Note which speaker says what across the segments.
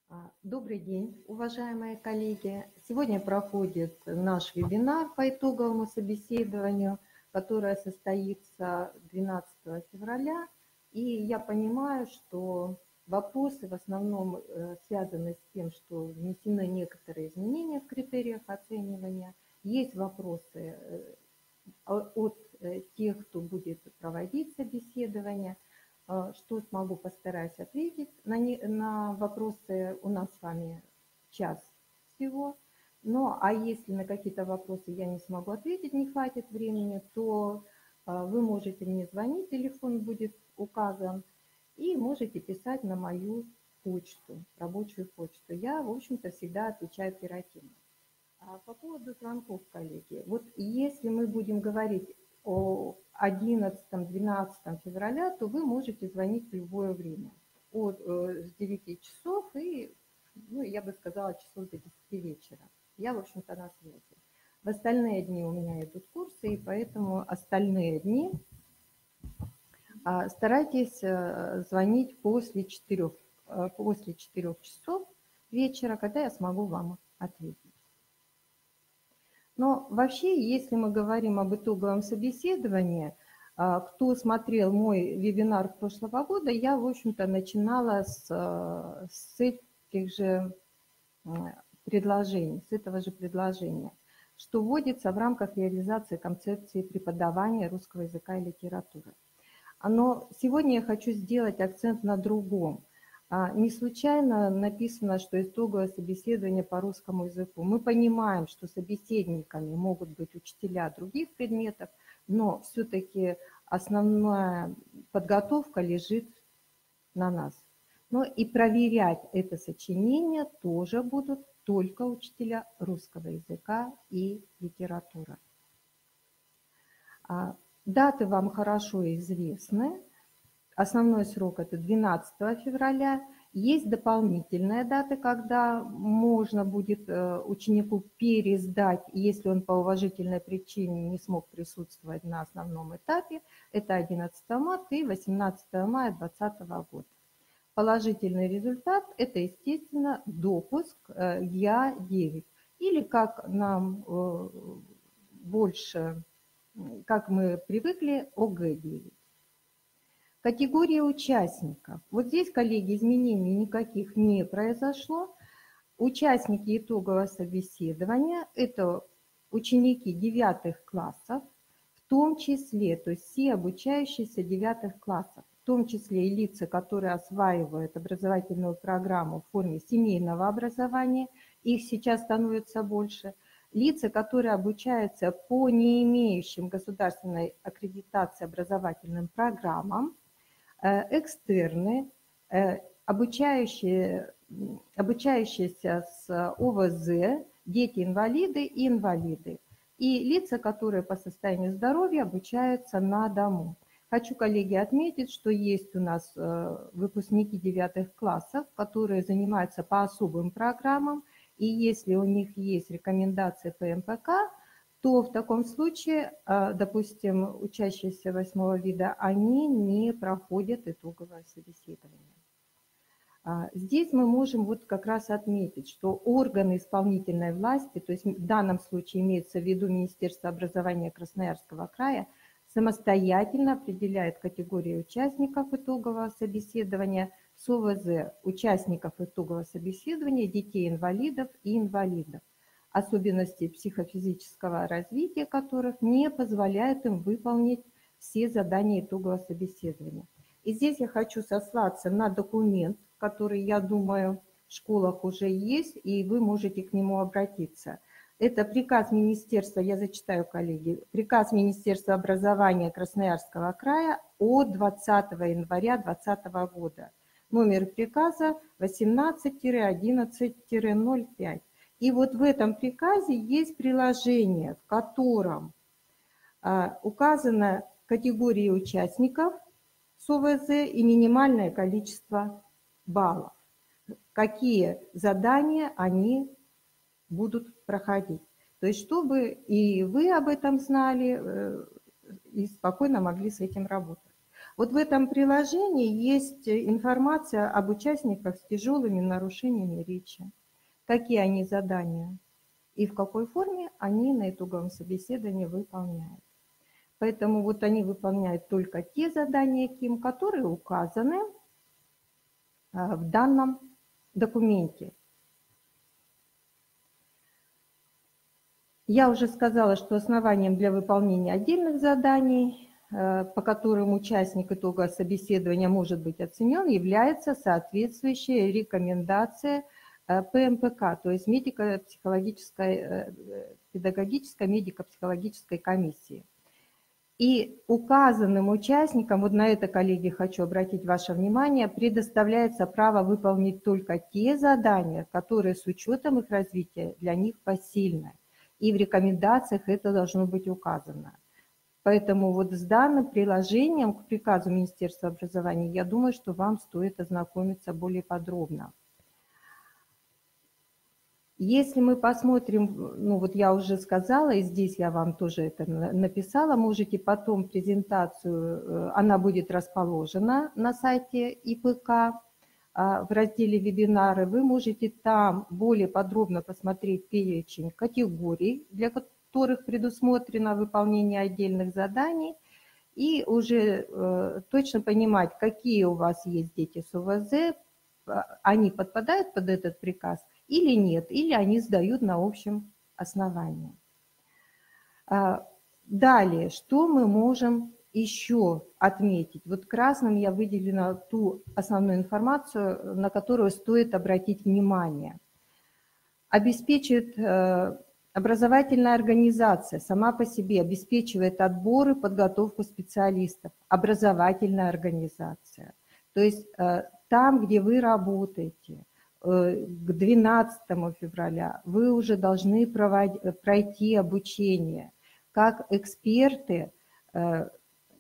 Speaker 1: Добрый день, уважаемые коллеги. Сегодня проходит наш вебинар по итоговому собеседованию, которое состоится 12 февраля. И я понимаю, что вопросы в основном связаны с тем, что внесены некоторые изменения в критериях оценивания. Есть вопросы от тех, кто будет проводить собеседование. Что смогу, постараюсь ответить. На вопросы у нас с вами час всего. Ну, а если на какие-то вопросы я не смогу ответить, не хватит времени, то вы можете мне звонить, телефон будет указан, и можете писать на мою почту, рабочую почту. Я, в общем-то, всегда отвечаю оперативно. По поводу звонков, коллеги. Вот если мы будем говорить о 11-12 февраля, то вы можете звонить в любое время. С 9 часов и, я бы сказала, часов до 10 вечера. Я, в общем-то, на связи. В остальные дни у меня идут курсы, и поэтому остальные дни старайтесь звонить после 4 часов вечера, когда я смогу вам ответить. Но вообще, если мы говорим об итоговом собеседовании, кто смотрел мой вебинар прошлого года, я, в общем-то, начинала с этих же предложений, с этого же предложения, что вводится в рамках реализации концепции преподавания русского языка и литературы. Но сегодня я хочу сделать акцент на другом. Не случайно написано, что итоговое собеседование по русскому языку. Мы понимаем, что собеседниками могут быть учителя других предметов, но все-таки основная подготовка лежит на нас. Но и проверять это сочинение тоже будут только учителя русского языка и литературы. Даты вам хорошо известны. Основной срок – это 12 февраля. Есть дополнительные даты, когда можно будет ученику пересдать, если он по уважительной причине не смог присутствовать на основном этапе. Это 11 марта и 18 мая 2020 года. Положительный результат – это, естественно, допуск ГИА-9. Или, как нам больше, как мы привыкли, ОГЭ-9. Категория участников. Вот здесь, коллеги, изменений никаких не произошло. Участники итогового собеседования – это ученики 9 классов, в том числе, то есть все обучающиеся 9 классов, в том числе и лица, которые осваивают образовательную программу в форме семейного образования, их сейчас становится больше, лица, которые обучаются по не имеющим государственной аккредитации образовательным программам, экстерны, обучающиеся с ОВЗ, дети-инвалиды и инвалиды, и лица, которые по состоянию здоровья обучаются на дому. Хочу, коллеги, отметить, что есть у нас выпускники 9 классов, которые занимаются по особым программам, и если у них есть рекомендации по МПК, то в таком случае, допустим, учащиеся 8 вида, они не проходят итоговое собеседование. Здесь мы можем вот как раз отметить, что органы исполнительной власти, то есть в данном случае имеется в виду Министерство образования Красноярского края, самостоятельно определяет категории участников итогового собеседования с ОВЗ, участников итогового собеседования, детей-инвалидов и инвалидов, особенности психофизического развития которых не позволяют им выполнить все задания итогового собеседования. И здесь я хочу сослаться на документ, который, я думаю, в школах уже есть, и вы можете к нему обратиться. Это приказ Министерства, я зачитаю, коллеги, приказ Министерства образования Красноярского края от 20 января 2020 года. Номер приказа 18-11-05. И вот в этом приказе есть приложение, в котором указана категория участников с ОВЗ и минимальное количество баллов, какие задания они будут проходить. То есть, чтобы и вы об этом знали, и спокойно могли с этим работать. Вот в этом приложении есть информация об участниках с тяжелыми нарушениями речи, какие они задания и в какой форме они на итоговом собеседовании выполняют. Поэтому вот они выполняют только те задания, КИМ, которые указаны в данном документе. Я уже сказала, что основанием для выполнения отдельных заданий, по которым участник итогового собеседования может быть оценен, является соответствующая рекомендация ПМПК, то есть медико-психологической, педагогической медико-психологической комиссии. И указанным участникам, вот на это, коллеги, хочу обратить ваше внимание, предоставляется право выполнить только те задания, которые с учетом их развития для них посильны. И в рекомендациях это должно быть указано. Поэтому вот с данным приложением к приказу Министерства образования, я думаю, что вам стоит ознакомиться более подробно. Если мы посмотрим, ну вот я уже сказала, и здесь я вам тоже это написала, можете потом презентацию, она будет расположена на сайте ИПК в разделе «Вебинары». Вы можете там более подробно посмотреть перечень категорий, для которых предусмотрено выполнение отдельных заданий, и уже точно понимать, какие у вас есть дети с ОВЗ, они подпадают под этот приказ или нет, или они сдают на общем основании. Далее, что мы можем еще отметить? Вот красным я выделила ту основную информацию, на которую стоит обратить внимание. Обеспечит образовательная организация, сама по себе обеспечивает отбор и подготовку специалистов. Образовательная организация. То есть там, где вы работаете, к 12 февраля вы уже должны пройти обучение, как эксперты, так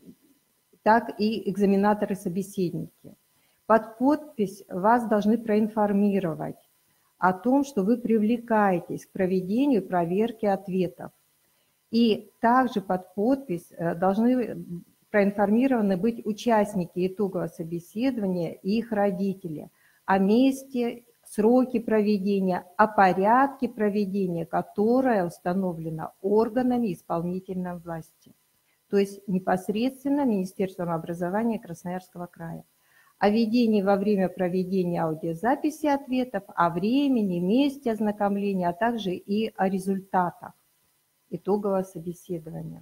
Speaker 1: и экзаменаторы-собеседники. Под подпись вас должны проинформировать о том, что вы привлекаетесь к проведению проверки ответов. И также под подпись должны проинформированы быть участники итогового собеседования и их родители о месте, сроки проведения, о порядке проведения, которое установлено органами исполнительной власти, то есть непосредственно Министерством образования Красноярского края. О ведении во время проведения аудиозаписи ответов, о времени, месте ознакомления, а также и о результатах итогового собеседования.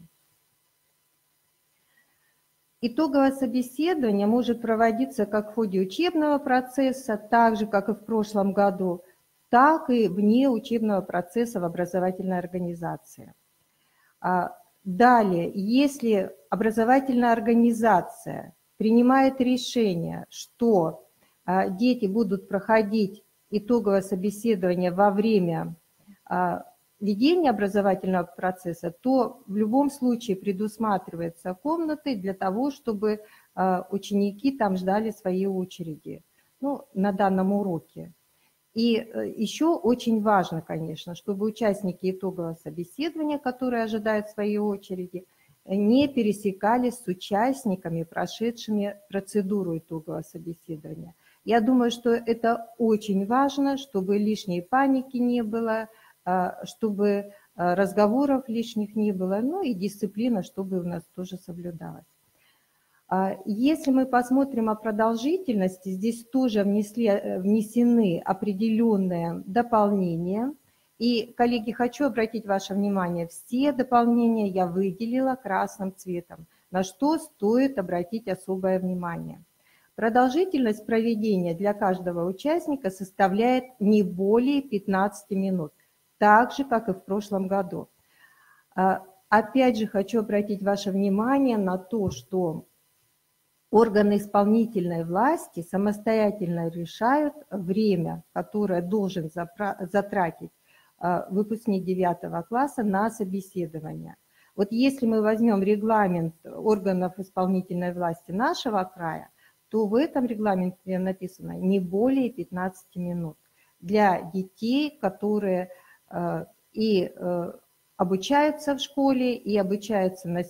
Speaker 1: Итоговое собеседование может проводиться как в ходе учебного процесса, так же, как и в прошлом году, так и вне учебного процесса в образовательной организации. Далее, если образовательная организация принимает решение, что дети будут проходить итоговое собеседование во время ведения образовательного процесса, то в любом случае предусматриваются комнаты для того, чтобы ученики там ждали своей очереди, ну, на данном уроке. И еще очень важно, конечно, чтобы участники итогового собеседования, которые ожидают своей очереди, не пересекались с участниками, прошедшими процедуру итогового собеседования. Я думаю, что это очень важно, чтобы лишней паники не было, чтобы разговоров лишних не было, ну и дисциплина, чтобы у нас тоже соблюдалась. Если мы посмотрим о продолжительности, здесь тоже внесены определенные дополнения. И, коллеги, хочу обратить ваше внимание, все дополнения я выделила красным цветом, на что стоит обратить особое внимание. Продолжительность проведения для каждого участника составляет не более 15 минут, так же, как и в прошлом году. Опять же, хочу обратить ваше внимание на то, что органы исполнительной власти самостоятельно решают время, которое должен затратить выпускник 9 класса на собеседование. Вот если мы возьмем регламент органов исполнительной власти нашего края, то в этом регламенте написано не более 15 минут для детей, которые и обучаются в школе и обучаются в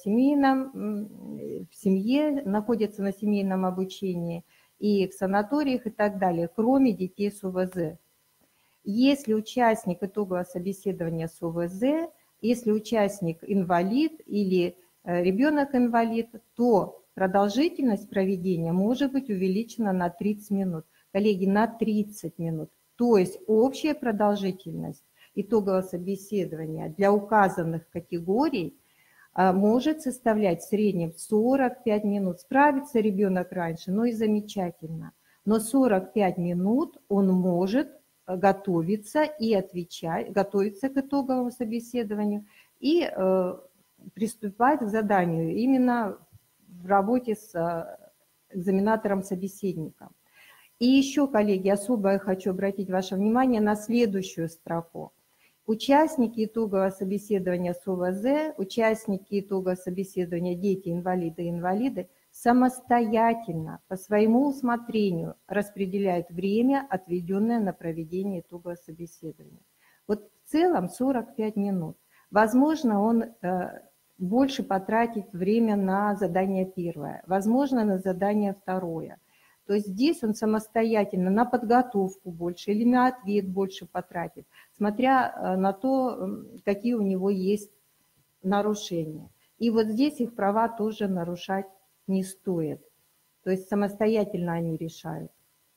Speaker 1: семье, находятся на семейном обучении и в санаториях и так далее, кроме детей с УВЗ. Если участник итогового собеседования с УВЗ, если участник инвалид или ребенок-инвалид, то продолжительность проведения может быть увеличена на 30 минут. Коллеги, на 30 минут. То есть общая продолжительность итогового собеседования для указанных категорий может составлять в среднем 45 минут. Справится ребенок раньше, но и замечательно. Но 45 минут он может готовиться и отвечать, готовиться к итоговому собеседованию и приступать к заданию именно в работе с экзаменатором-собеседником. И еще, коллеги, особо я хочу обратить ваше внимание на следующую строку. Участники итогового собеседования с УВЗ, участники итогового собеседования дети-инвалиды и инвалиды самостоятельно, по своему усмотрению распределяют время, отведенное на проведение итогового собеседования. Вот в целом 45 минут. Возможно, он больше потратит время на задание первое, возможно, на задание второе. То есть здесь он самостоятельно на подготовку больше или на ответ больше потратит, смотря на то, какие у него есть нарушения. И вот здесь их права тоже нарушать не стоит. То есть самостоятельно они решают.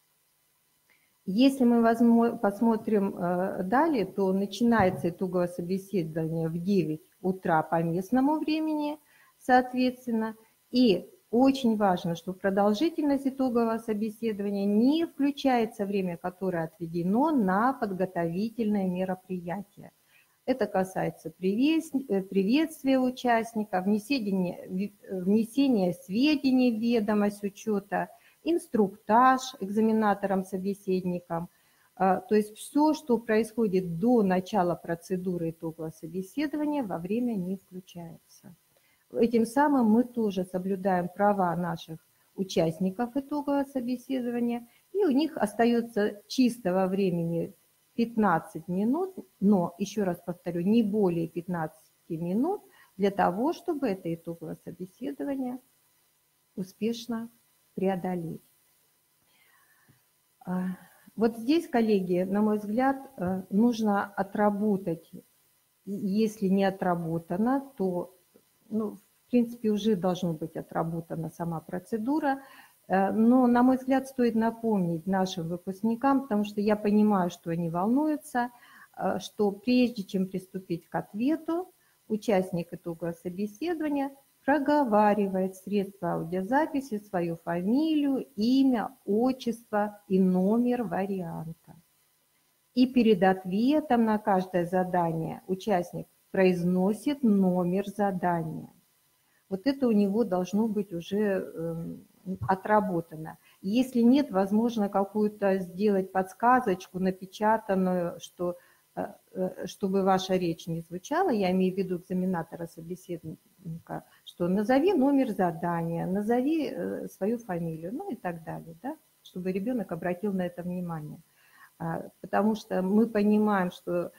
Speaker 1: Если мы посмотрим далее, то начинается итоговое собеседование в 9 утра по местному времени, соответственно, и очень важно, что в продолжительность итогового собеседования не включается время, которое отведено на подготовительное мероприятие. Это касается приветствия участника, внесения сведений в ведомость учета, инструктаж экзаменатором-собеседником. То есть все, что происходит до начала процедуры итогового собеседования, во время не включается. Этим самым мы тоже соблюдаем права наших участников итогового собеседования, и у них остается чистого времени 15 минут, но, еще раз повторю, не более 15 минут для того, чтобы это итоговое собеседование успешно преодолеть. Вот здесь, коллеги, на мой взгляд, нужно отработать. Если не отработано, то, в принципе, уже должна быть отработана сама процедура. Но, на мой взгляд, стоит напомнить нашим выпускникам, потому что я понимаю, что они волнуются, что прежде чем приступить к ответу, участник итогового собеседования проговаривает в средства аудиозаписи свою фамилию, имя, отчество и номер варианта. И перед ответом на каждое задание участник произносит номер задания. Вот это у него должно быть уже отработано. Если нет, возможно, какую-то сделать подсказочку, напечатанную, чтобы ваша речь не звучала, я имею в виду экзаменатора-собеседника, что назови номер задания, назови свою фамилию, и так далее, да, чтобы ребенок обратил на это внимание. Потому что мы понимаем, что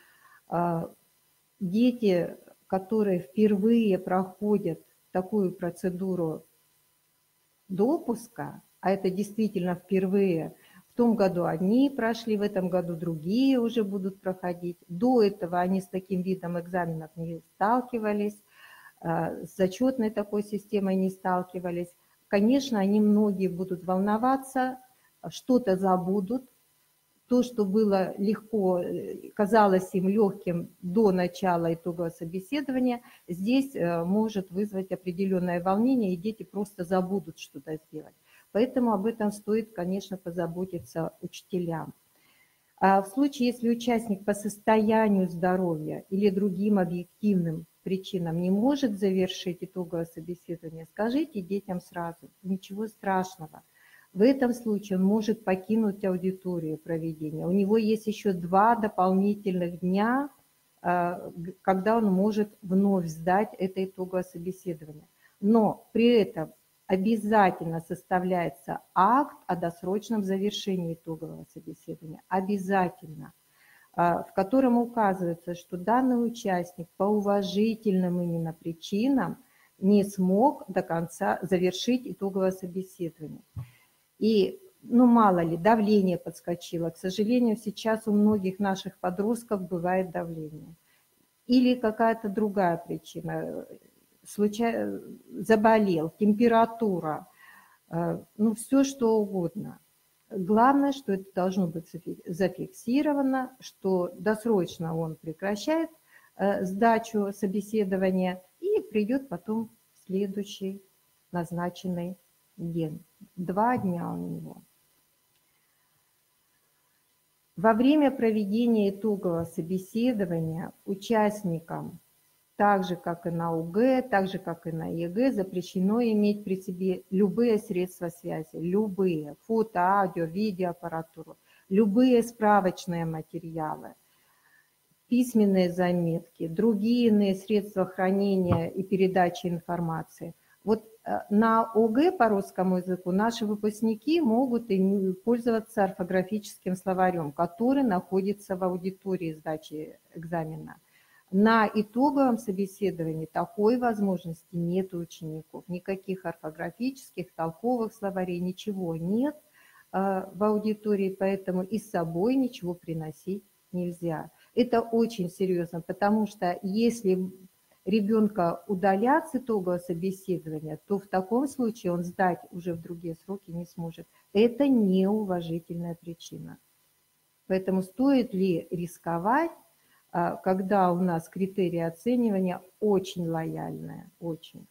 Speaker 1: дети, которые впервые проходят такую процедуру допуска, а это действительно впервые, в том году одни прошли, в этом году другие уже будут проходить. До этого они с таким видом экзаменов не сталкивались, с зачетной такой системой не сталкивались. Конечно, они многие будут волноваться, что-то забудут. То, что было легко, казалось им легким до начала итогового собеседования, здесь может вызвать определенное волнение, и дети просто забудут что-то сделать. Поэтому об этом стоит, конечно, позаботиться учителям. А в случае, если участник по состоянию здоровья или другим объективным причинам не может завершить итоговое собеседование, скажите детям сразу, ничего страшного. В этом случае он может покинуть аудиторию проведения. У него есть еще 2 дополнительных дня, когда он может вновь сдать это итоговое собеседование. Но при этом обязательно составляется акт о досрочном завершении итогового собеседования. Обязательно. в котором указывается, что данный участник по уважительным именно причинам не смог до конца завершить итоговое собеседование. И, ну, мало ли, давление подскочило. К сожалению, сейчас у многих наших подростков бывает давление. Или какая-то другая причина, заболел, температура, ну, все что угодно. Главное, что это должно быть зафиксировано, что досрочно он прекращает сдачу собеседования и придет потом в следующий назначенный день. 2 дня у него. Во время проведения итогового собеседования участникам, так же как и на ОГЭ, так же как и на ЕГЭ, запрещено иметь при себе любые средства связи, любые, фото, аудио, видеоаппаратуру, любые справочные материалы, письменные заметки, другие иные средства хранения и передачи информации. Вот на ОГЭ по русскому языку наши выпускники могут пользоваться орфографическим словарем, который находится в аудитории сдачи экзамена. На итоговом собеседовании такой возможности нет у учеников. Никаких орфографических, толковых словарей, ничего нет в аудитории, поэтому и с собой ничего приносить нельзя. Это очень серьезно, потому что если ребенка удалят с итогового собеседования, то в таком случае он сдать уже в другие сроки не сможет. Это неуважительная причина. Поэтому стоит ли рисковать, когда у нас критерии оценивания очень лояльные, очень?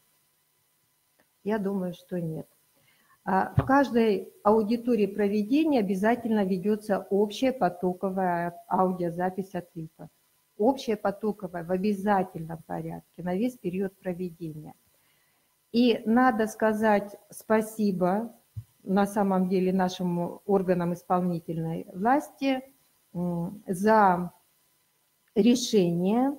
Speaker 1: Я думаю, что нет. В каждой аудитории проведения обязательно ведется общая потоковая аудиозапись ответов. Общая потоковая в обязательном порядке на весь период проведения. И надо сказать спасибо на самом деле нашим органам исполнительной власти за решение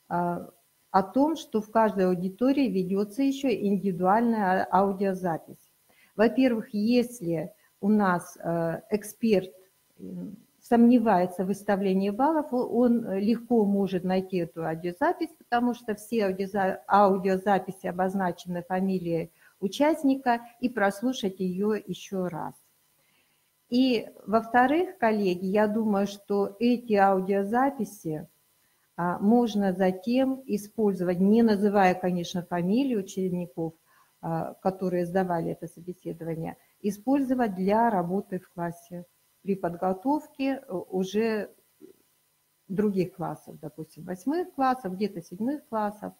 Speaker 1: о том, что в каждой аудитории ведется еще индивидуальная аудиозапись. Во-первых, если у нас эксперт сомневается в выставлении баллов, он легко может найти эту аудиозапись, потому что все аудиозаписи обозначены фамилией участника, и прослушать ее еще раз. И, во-вторых, коллеги, я думаю, что эти аудиозаписи можно затем использовать, не называя, конечно, фамилии учеников, которые сдавали это собеседование, использовать для работы в классе при подготовке уже других классов, допустим, 8 классов, где-то 7 классов.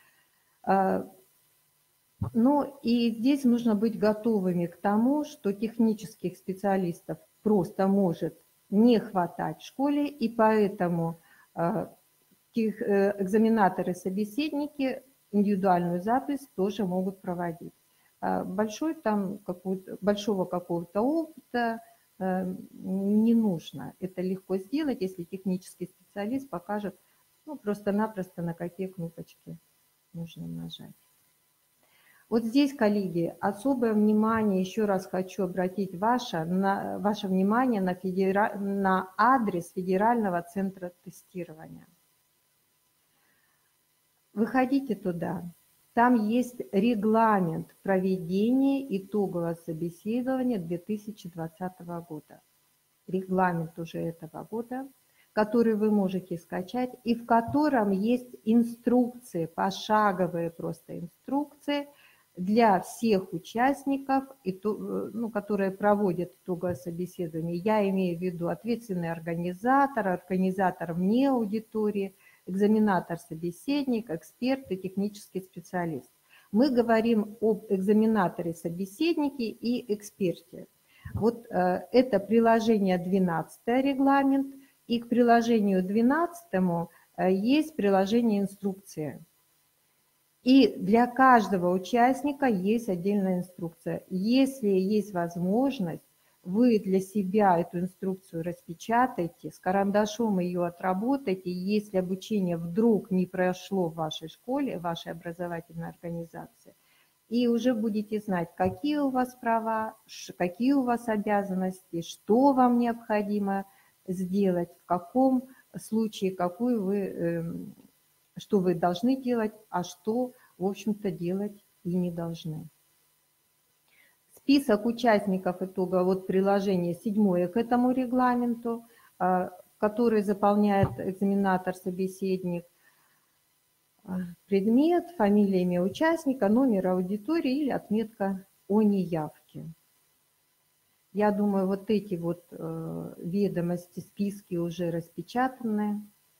Speaker 1: Ну и здесь нужно быть готовыми к тому, что технических специалистов просто может не хватать в школе, и поэтому экзаменаторы-собеседники индивидуальную запись тоже могут проводить. Большого какого-то опыта не нужно. Это легко сделать, если технический специалист покажет, ну, просто-напросто на какие кнопочки нужно нажать. Вот здесь, коллеги, особое внимание, еще раз хочу обратить ваше внимание на адрес Федерального центра тестирования. Выходите туда. Там есть регламент проведения итогового собеседования 2020 года. Регламент уже этого года, который вы можете скачать, и в котором есть инструкции, пошаговые просто инструкции для всех участников, которые проводят итоговое собеседование. Я имею в виду ответственный организатор вне аудитории, экзаменатор-собеседник, эксперт и технический специалист. Мы говорим об экзаменаторе-собеседнике и эксперте. Вот это приложение 12 регламент, и к приложению 12 есть приложение инструкции. И для каждого участника есть отдельная инструкция. Если есть возможность, вы для себя эту инструкцию распечатайте, с карандашом ее отработайте. Если обучение вдруг не прошло в вашей школе, в вашей образовательной организации, и уже будете знать, какие у вас права, какие у вас обязанности, что вам необходимо сделать, в каком случае, что вы должны делать, а что, в общем-то, делать и не должны. Список участников итога, вот приложение 7 к этому регламенту, который заполняет экзаменатор-собеседник. Предмет, фамилия, имя участника, номер аудитории или отметка о неявке. Я думаю, вот эти вот ведомости, списки уже распечатаны.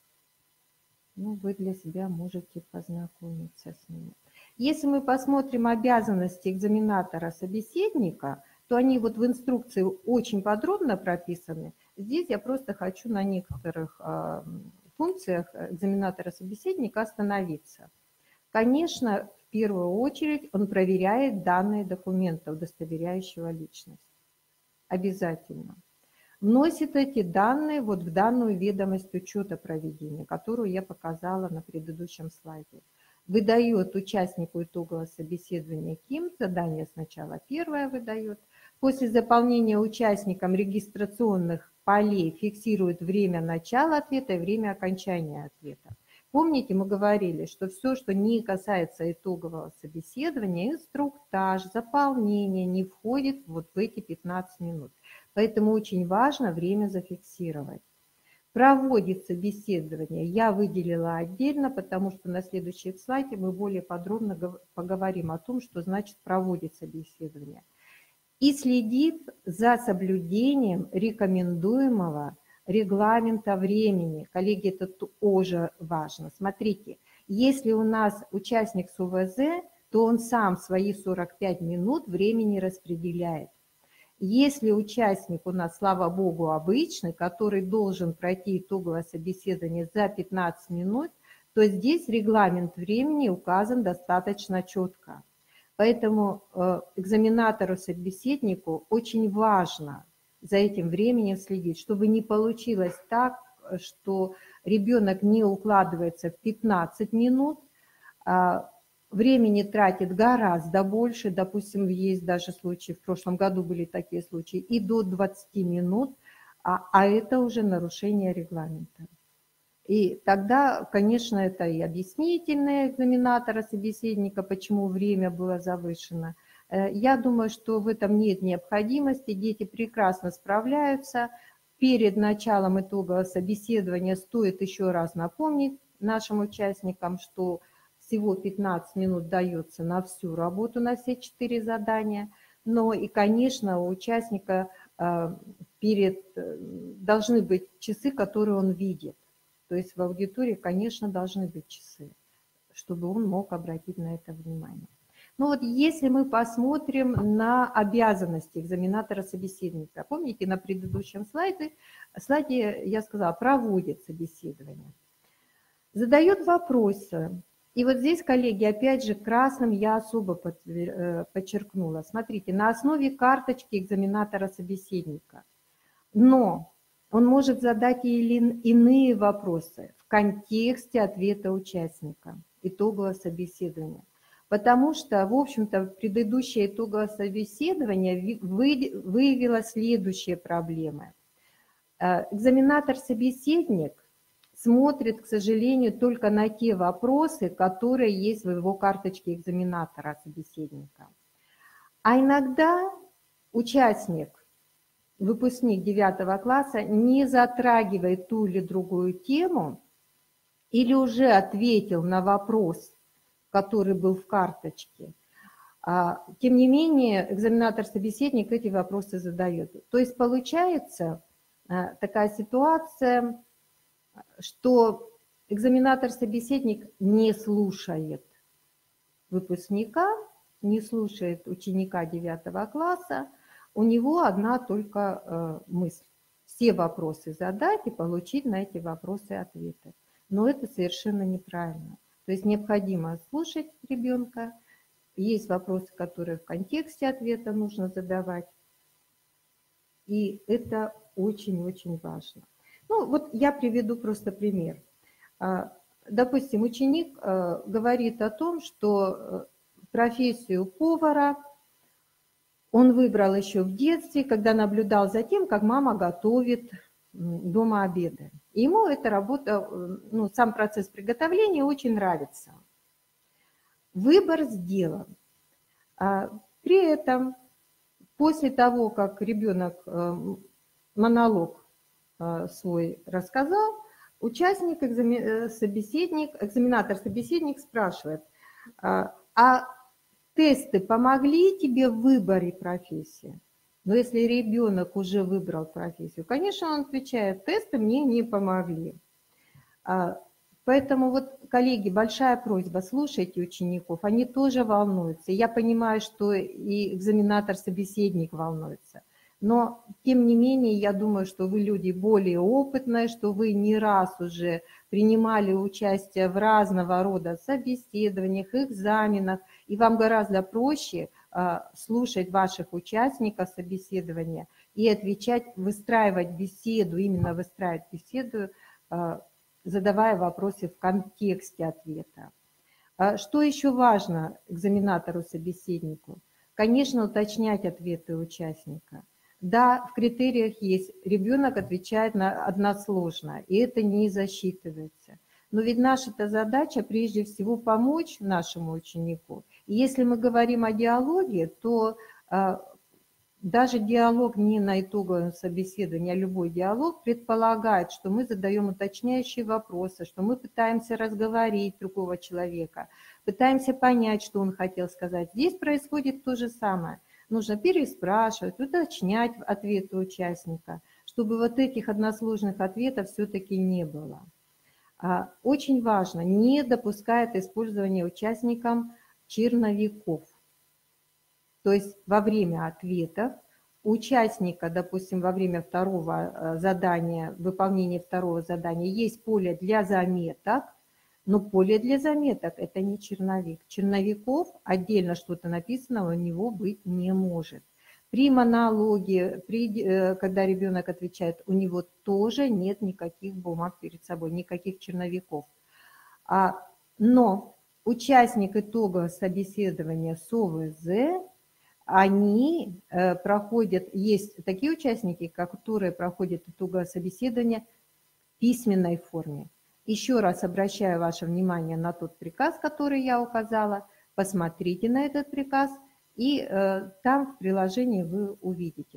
Speaker 1: Ну, вы для себя можете познакомиться с ними. Если мы посмотрим обязанности экзаменатора-собеседника, то они вот в инструкции очень подробно прописаны. Здесь я просто хочу на некоторых функциях экзаменатора-собеседника остановиться. Конечно, в первую очередь он проверяет данные документа, удостоверяющего личность. Обязательно. Вносит эти данные вот в данную ведомость учета проведения, которую я показала на предыдущем слайде. Выдает участнику итогового собеседования КИМ, задание сначала первое выдает. После заполнения участником регистрационных полей фиксирует время начала ответа и время окончания ответа. Помните, мы говорили, что все, что не касается итогового собеседования, инструктаж, заполнение, не входит вот в эти 15 минут. Поэтому очень важно время зафиксировать. Проводится собеседование, я выделила отдельно, потому что на следующем слайде мы более подробно поговорим о том, что значит проводится собеседование. И следит за соблюдением рекомендуемого регламента времени. Коллеги, это тоже важно. Смотрите, если у нас участник с УВЗ, то он сам свои 45 минут времени распределяет. Если участник у нас, слава богу, обычный, который должен пройти итоговое собеседование за 15 минут, то здесь регламент времени указан достаточно четко. Поэтому экзаменатору-собеседнику очень важно за этим временем следить, чтобы не получилось так, что ребенок не укладывается в 15 минут, времени тратит гораздо больше, допустим, есть даже случаи, в прошлом году были такие случаи, и до 20 минут, а это уже нарушение регламента. И тогда, конечно, это и объяснительные экзаменатора-собеседника, почему время было завышено. Я думаю, что в этом нет необходимости, дети прекрасно справляются. Перед началом итогового собеседования стоит еще раз напомнить нашим участникам, что всего 15 минут дается на всю работу, на все 4 задания. Но и, конечно, у участника должны быть часы, которые он видит. То есть в аудитории, конечно, должны быть часы, чтобы он мог обратить на это внимание. Ну вот если мы посмотрим на обязанности экзаменатора-собеседника, помните, на предыдущем слайде я сказала, проводит собеседование, задает вопросы. И вот здесь, коллеги, опять же, красным я особо подчеркнула. Смотрите, на основе карточки экзаменатора-собеседника. Но он может задать и иные вопросы в контексте ответа участника итогового собеседования. Потому что, в общем-то, предыдущее итоговое собеседование выявило следующие проблемы. Экзаменатор-собеседник смотрит, к сожалению, только на те вопросы, которые есть в его карточке экзаменатора-собеседника. А иногда участник, выпускник 9 класса, не затрагивает ту или другую тему или уже ответил на вопрос, который был в карточке. Тем не менее, экзаменатор-собеседник эти вопросы задает. То есть получается такая ситуация, что экзаменатор-собеседник не слушает выпускника, не слушает ученика 9 класса, у него одна только мысль. Все вопросы задать и получить на эти вопросы ответы. Но это совершенно неправильно. То есть необходимо слушать ребенка. Есть вопросы, которые в контексте ответа нужно задавать. И это очень-очень важно. Ну, вот я приведу просто пример. Допустим, ученик говорит о том, что профессию повара он выбрал еще в детстве, когда наблюдал за тем, как мама готовит дома обедаем. И ему эта работа, ну, сам процесс приготовления очень нравится. Выбор сделан. При этом, после того, как ребенок монолог свой рассказал, участник, экзаменатор-собеседник спрашивает, а тесты помогли тебе в выборе профессии? Но если ребенок уже выбрал профессию, конечно, он отвечает, тесты мне не помогли. Поэтому вот, коллеги, большая просьба, слушайте учеников, они тоже волнуются. Я понимаю, что и экзаменатор-собеседник волнуется. Но, тем не менее, я думаю, что вы люди более опытные, что вы не раз уже принимали участие в разного рода собеседованиях, экзаменах, и вам гораздо проще слушать ваших участников собеседования и отвечать, выстраивать беседу, именно выстраивать беседу, задавая вопросы в контексте ответа. Что еще важно экзаменатору-собеседнику? Конечно, уточнять ответы участника. Да, в критериях есть, ребенок отвечает односложно, и это не засчитывается. Но ведь наша-то задача прежде всего помочь нашему ученику. И если мы говорим о диалоге, то даже диалог не на итоговом собеседовании, а любой диалог предполагает, что мы задаем уточняющие вопросы, что мы пытаемся разговорить другого человека, пытаемся понять, что он хотел сказать. Здесь происходит то же самое. Нужно переспрашивать, уточнять ответы участника, чтобы вот этих односложных ответов все-таки не было. Очень важно, не допускает использования участникам черновиков. То есть во время ответов участника, допустим, во время второго задания, выполнения второго задания, есть поле для заметок, но поле для заметок – это не черновик. Черновиков, отдельно что-то написано, у него быть не может. При монологе, когда ребенок отвечает, у него тоже нет никаких бумаг перед собой, никаких черновиков. Но участник итогового собеседования с ОВЗ, они проходят, есть такие участники, которые проходят итоговое собеседование в письменной форме. Еще раз обращаю ваше внимание на тот приказ, который я указала. Посмотрите на этот приказ, и там в приложении вы увидите.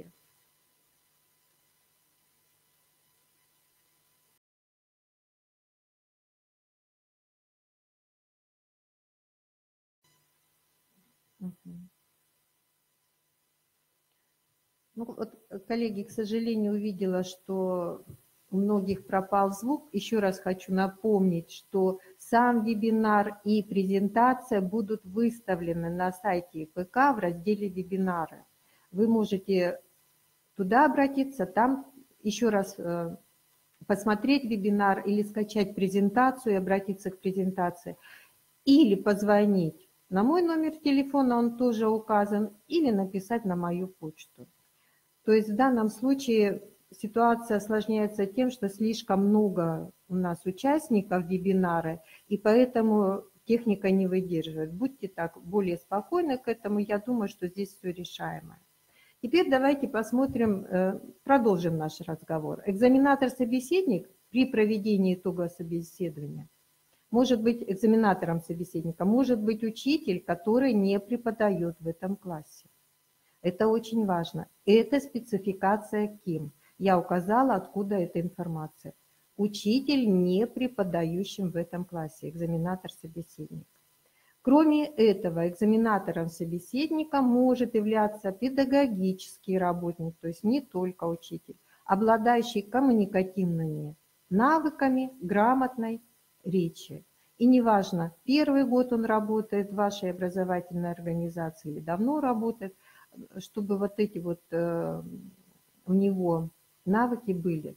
Speaker 1: Ну, вот, коллеги, к сожалению, увидела, что у многих пропал звук. Еще раз хочу напомнить, что сам вебинар и презентация будут выставлены на сайте ИПК в разделе «Вебинары». Вы можете туда обратиться, там еще раз посмотреть вебинар или скачать презентацию и обратиться к презентации. Или позвонить на мой номер телефона, он тоже указан, или написать на мою почту. То есть в данном случае ситуация осложняется тем, что слишком много у нас участников вебинара, и поэтому техника не выдерживает. Будьте так более спокойны к этому, я думаю, что здесь все решаемо. Теперь давайте посмотрим, продолжим наш разговор. Экзаменатор-собеседник при проведении итогового собеседования может быть экзаменатором собеседника, может быть учитель, который не преподает в этом классе. Это очень важно. Это спецификация КИМ. Я указала, откуда эта информация. Учитель, не преподающим в этом классе, экзаменатор-собеседник. Кроме этого, экзаменатором-собеседником может являться педагогический работник, то есть не только учитель, обладающий коммуникативными навыками грамотной речи. И неважно, первый год он работает в вашей образовательной организации или давно работает, чтобы вот эти вот у него навыки были.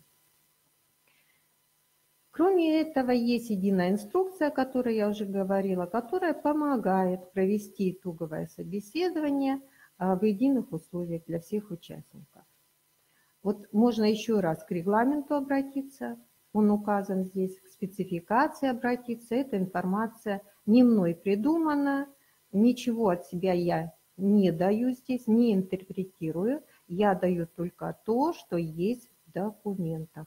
Speaker 1: Кроме этого, есть единая инструкция, о которой я уже говорила, которая помогает провести итоговое собеседование в единых условиях для всех участников. Вот можно еще раз к регламенту обратиться, он указан здесь, к спецификации обратиться. Эта информация не мной придумана, ничего от себя я не даю здесь, не интерпретирую, я даю только то, что есть документах.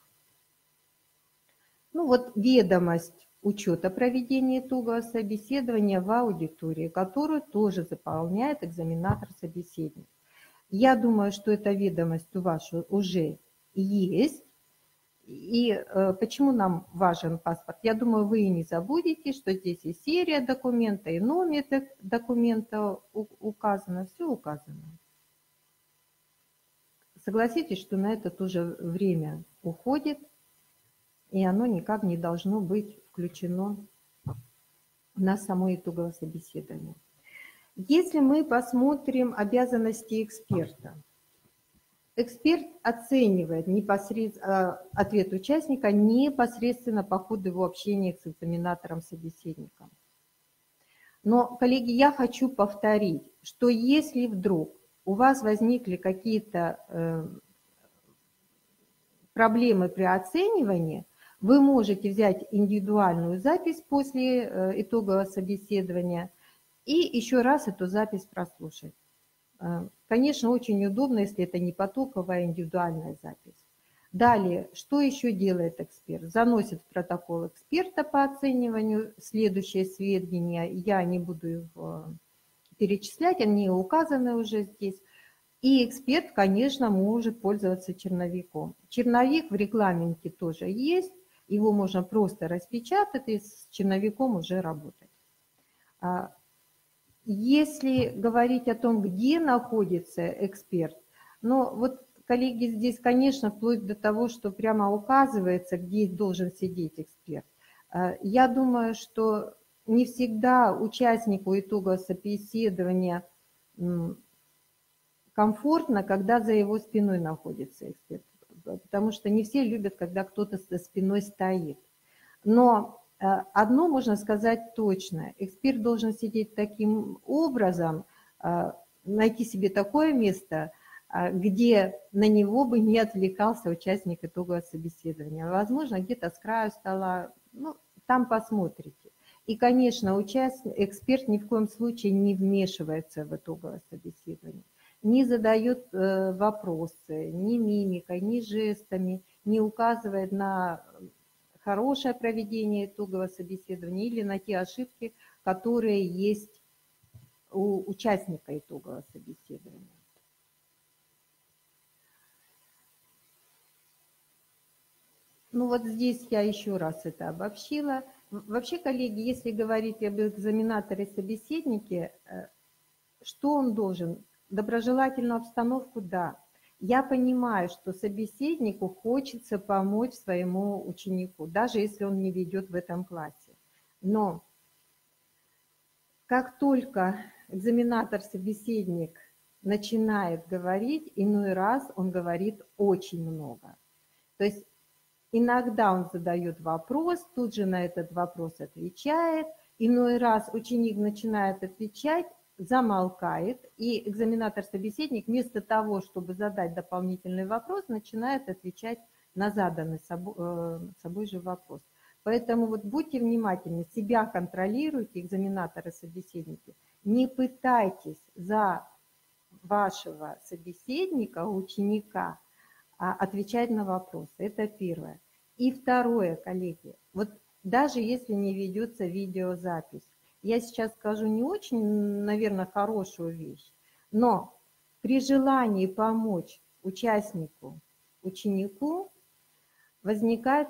Speaker 1: Ну вот ведомость учета проведения итогового собеседования в аудитории, которую тоже заполняет экзаменатор-собеседник. Я думаю, что эта ведомость у вас уже есть. И почему нам важен паспорт? Я думаю, вы и не забудете, что здесь и серия документа, и номер документа указано, все указано. Согласитесь, что на это тоже время уходит, и оно никак не должно быть включено на само итоговое собеседование. Если мы посмотрим обязанности эксперта, эксперт оценивает ответ участника непосредственно по ходу его общения с экзаменатором-собеседником. Но, коллеги, я хочу повторить, что если вдруг у вас возникли какие-то проблемы при оценивании, вы можете взять индивидуальную запись после итогового собеседования и еще раз эту запись прослушать. Конечно, очень удобно, если это не потоковая индивидуальная запись. Далее, что еще делает эксперт? Заносит в протокол эксперта по оцениванию следующие сведения. Я не буду их перечислять, они указаны уже здесь. И эксперт, конечно, может пользоваться черновиком. Черновик в регламенте тоже есть. Его можно просто распечатать и с черновиком уже работать. Если говорить о том, где находится эксперт, но вот, коллеги, здесь, конечно, вплоть до того, что прямо указывается, где должен сидеть эксперт. Я думаю, что не всегда участнику итогового собеседования комфортно, когда за его спиной находится эксперт, потому что не все любят, когда кто-то за спиной стоит. Но одно можно сказать точно. Эксперт должен сидеть таким образом, найти себе такое место, где на него бы не отвлекался участник итогового собеседования. Возможно, где-то с краю стола, ну, там посмотрите. И, конечно, эксперт ни в коем случае не вмешивается в итоговое собеседование, не задает вопросы ни мимикой, ни жестами, не указывает на хорошее проведение итогового собеседования или на те ошибки, которые есть у участника итогового собеседования. Ну вот здесь я еще раз это обобщила. Вообще, коллеги, если говорить об экзаменаторе-собеседнике, что он должен? Доброжелательную обстановку, да. Я понимаю, что собеседнику хочется помочь своему ученику, даже если он не ведет в этом классе. Но как только экзаменатор-собеседник начинает говорить, иной раз он говорит очень много. То есть иногда он задает вопрос, тут же на этот вопрос отвечает, иной раз ученик начинает отвечать, замолкает, и экзаменатор-собеседник вместо того, чтобы задать дополнительный вопрос, начинает отвечать на заданный собой же вопрос. Поэтому вот будьте внимательны, себя контролируйте, экзаменаторы-собеседники, не пытайтесь за вашего собеседника, ученика, отвечать на вопросы. Это первое. И второе, коллеги, вот даже если не ведется видеозапись, я сейчас скажу не очень, наверное, хорошую вещь, но при желании помочь участнику, ученику возникают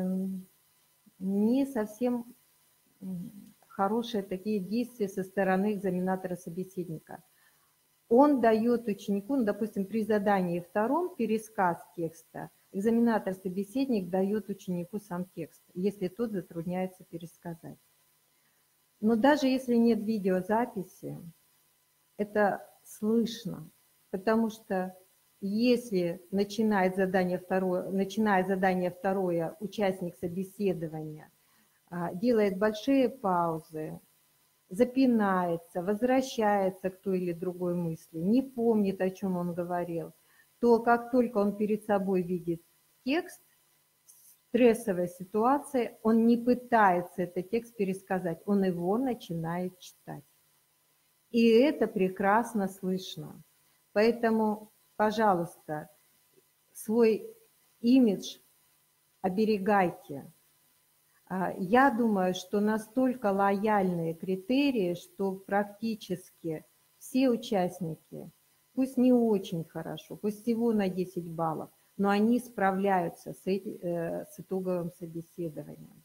Speaker 1: не совсем хорошие такие действия со стороны экзаменатора-собеседника. Он дает ученику, ну, допустим, при задании втором пересказ текста, экзаменатор-собеседник дает ученику сам текст, если тот затрудняется пересказать. Но даже если нет видеозаписи, это слышно, потому что если начиная задание второе, участник собеседования делает большие паузы, запинается, возвращается к той или другой мысли, не помнит, о чем он говорил, то как только он перед собой видит текст, стрессовой ситуации, он не пытается этот текст пересказать, он его начинает читать. И это прекрасно слышно. Поэтому, пожалуйста, свой имидж оберегайте. Я думаю, что настолько лояльные критерии, что практически все участники, пусть не очень хорошо, пусть всего на 10 баллов, но они справляются с итоговым собеседованием.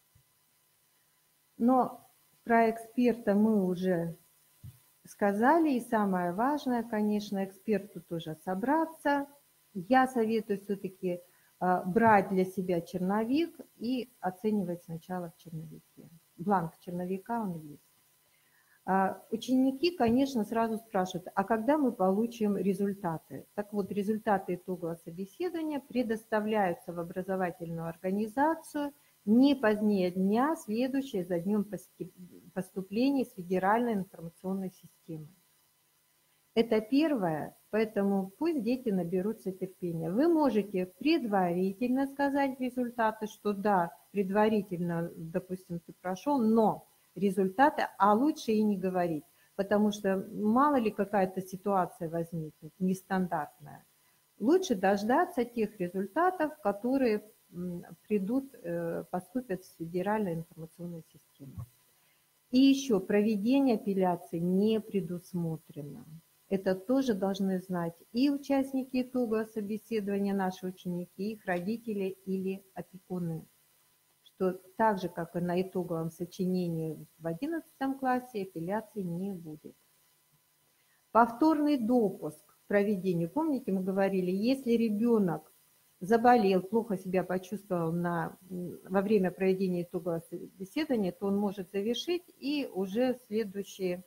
Speaker 1: Но про эксперта мы уже сказали, и самое важное, конечно, эксперту тоже собраться. Я советую все-таки брать для себя черновик и оценивать сначала в черновике. Бланк черновика он есть. Ученики, конечно, сразу спрашивают, а когда мы получим результаты? Так вот, результаты итогового собеседования предоставляются в образовательную организацию не позднее дня, следующего за днем поступления с федеральной информационной системы. Это первое, поэтому пусть дети наберутся терпения. Вы можете предварительно сказать результаты, что да, предварительно, допустим, ты прошел, но результаты, а лучше и не говорить, потому что мало ли какая-то ситуация возникнет, нестандартная. Лучше дождаться тех результатов, которые придут, поступят в федеральную информационную систему. И еще проведение апелляции не предусмотрено. Это тоже должны знать и участники итогового собеседования, наши ученики, их родители или опекуны, что так же, как и на итоговом сочинении в 11 классе, апелляции не будет. Повторный допуск к проведению. Помните, мы говорили, если ребенок заболел, плохо себя почувствовал во время проведения итогового собеседования, то он может завершить и уже следующий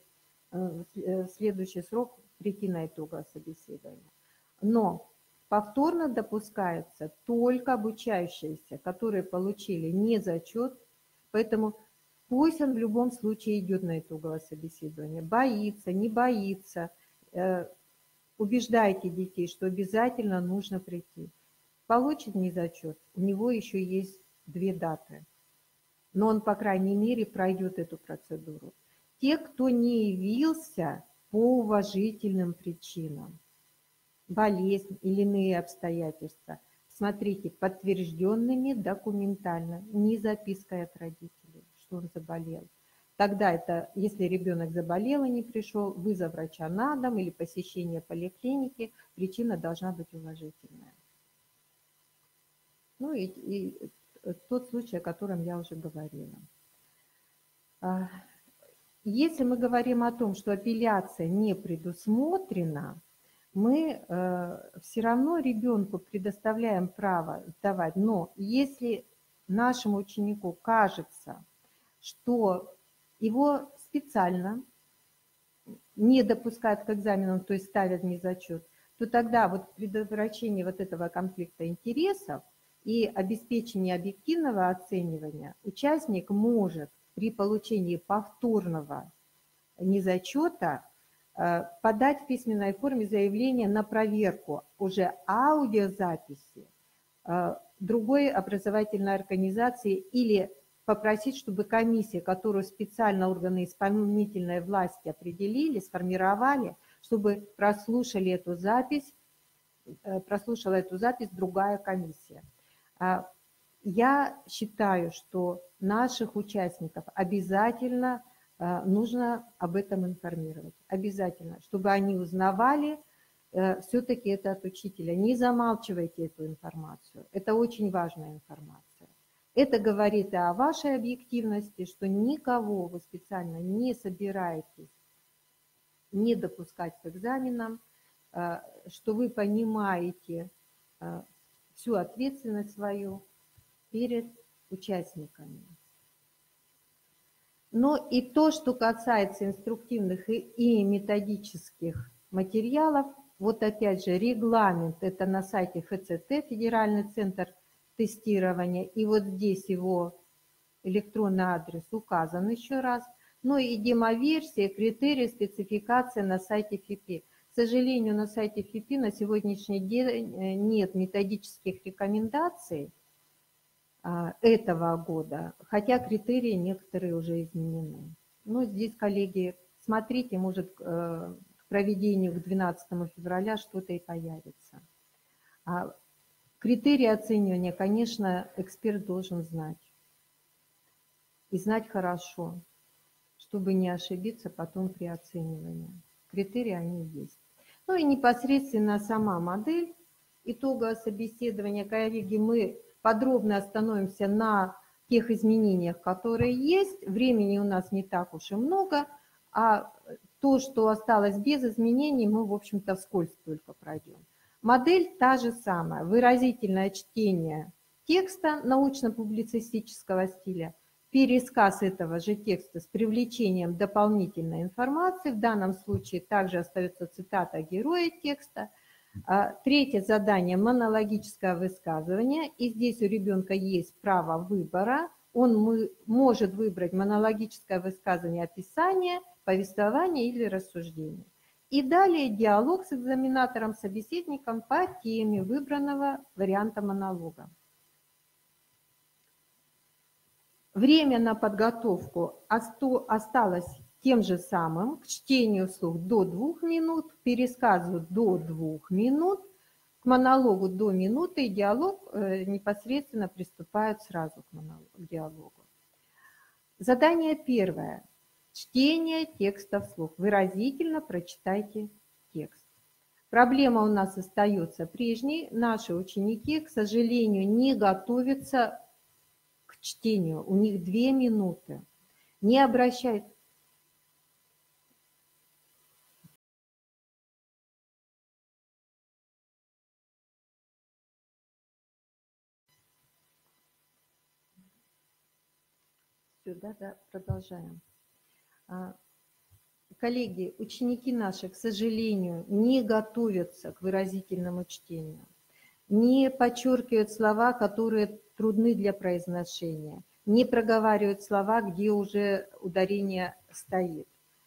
Speaker 1: срок прийти на итоговое собеседование. Но повторно допускаются только обучающиеся, которые получили не зачет, поэтому пусть он в любом случае идет на итоговое собеседование, боится, не боится, убеждайте детей, что обязательно нужно прийти. Получит незачет, у него еще есть 2 даты, но он, по крайней мере, пройдет эту процедуру. Те, кто не явился по уважительным причинам, болезнь или иные обстоятельства, смотрите, подтвержденными документально, не запиской от родителей, что он заболел. Тогда это, если ребенок заболел и не пришел, вызов врача на дом или посещение поликлиники, причина должна быть уважительная. Ну и тот случай, о котором я уже говорила. Если мы говорим о том, что апелляция не предусмотрена, мы все равно ребенку предоставляем право сдавать. Но если нашему ученику кажется, что его специально не допускают к экзаменам, то есть ставят незачет, то тогда вот предотвращение вот этого конфликта интересов и обеспечение объективного оценивания участник может при получении повторного незачета подать в письменной форме заявление на проверку уже аудиозаписи другой образовательной организации или попросить, чтобы комиссия, которую специально органы исполнительной власти определили, сформировали, чтобы прослушала эту запись другая комиссия. Я считаю, что наших участников обязательно нужно об этом информировать. Обязательно, чтобы они узнавали все-таки это от учителя. Не замалчивайте эту информацию. Это очень важная информация. Это говорит и о вашей объективности, что никого вы специально не собираетесь не допускать к экзаменам, что вы понимаете всю ответственность свою перед участниками. Но и то, что касается инструктивных и методических материалов, вот опять же регламент, это на сайте ФЦТ, Федеральный центр тестирования, и вот здесь его электронный адрес указан еще раз, но и демоверсия, критерии, спецификация на сайте ФИПИ. К сожалению, на сайте ФИПИ на сегодняшний день нет методических рекомендаций этого года, хотя критерии некоторые уже изменены. Но здесь, коллеги, смотрите, может, к проведению к 12 февраля что-то и появится. Критерии оценивания, конечно, эксперт должен знать. И знать хорошо, чтобы не ошибиться потом при оценивании. Критерии они есть. Ну и непосредственно сама модель итогового собеседования. Коллеги, мы подробно остановимся на тех изменениях, которые есть. Времени у нас не так уж и много, а то, что осталось без изменений, мы, в общем-то, вскользь только пройдем. Модель та же самая. Выразительное чтение текста научно-публицистического стиля, пересказ этого же текста с привлечением дополнительной информации. В данном случае также остается цитата героя текста. Третье задание – монологическое высказывание. И здесь у ребенка есть право выбора. Он может выбрать монологическое высказывание, описание, повествование или рассуждение. И далее диалог с экзаменатором-собеседником по теме выбранного варианта монолога. Время на подготовку осталось тем же самым. К чтению вслух до 2 минут, к пересказу до 2 минут, к монологу до минуты, и диалог непосредственно приступает сразу к диалогу. Задание первое. Чтение текста вслух. Выразительно прочитайте текст. Проблема у нас остается прежней. Наши ученики, к сожалению, не готовятся к чтению. У них 2 минуты. Не обращайте. Да, продолжаем. Коллеги, ученики наши, к сожалению, не готовятся к выразительному чтению, не подчеркивают слова, которые трудны для произношения, не проговаривают слова, где уже ударение стоит.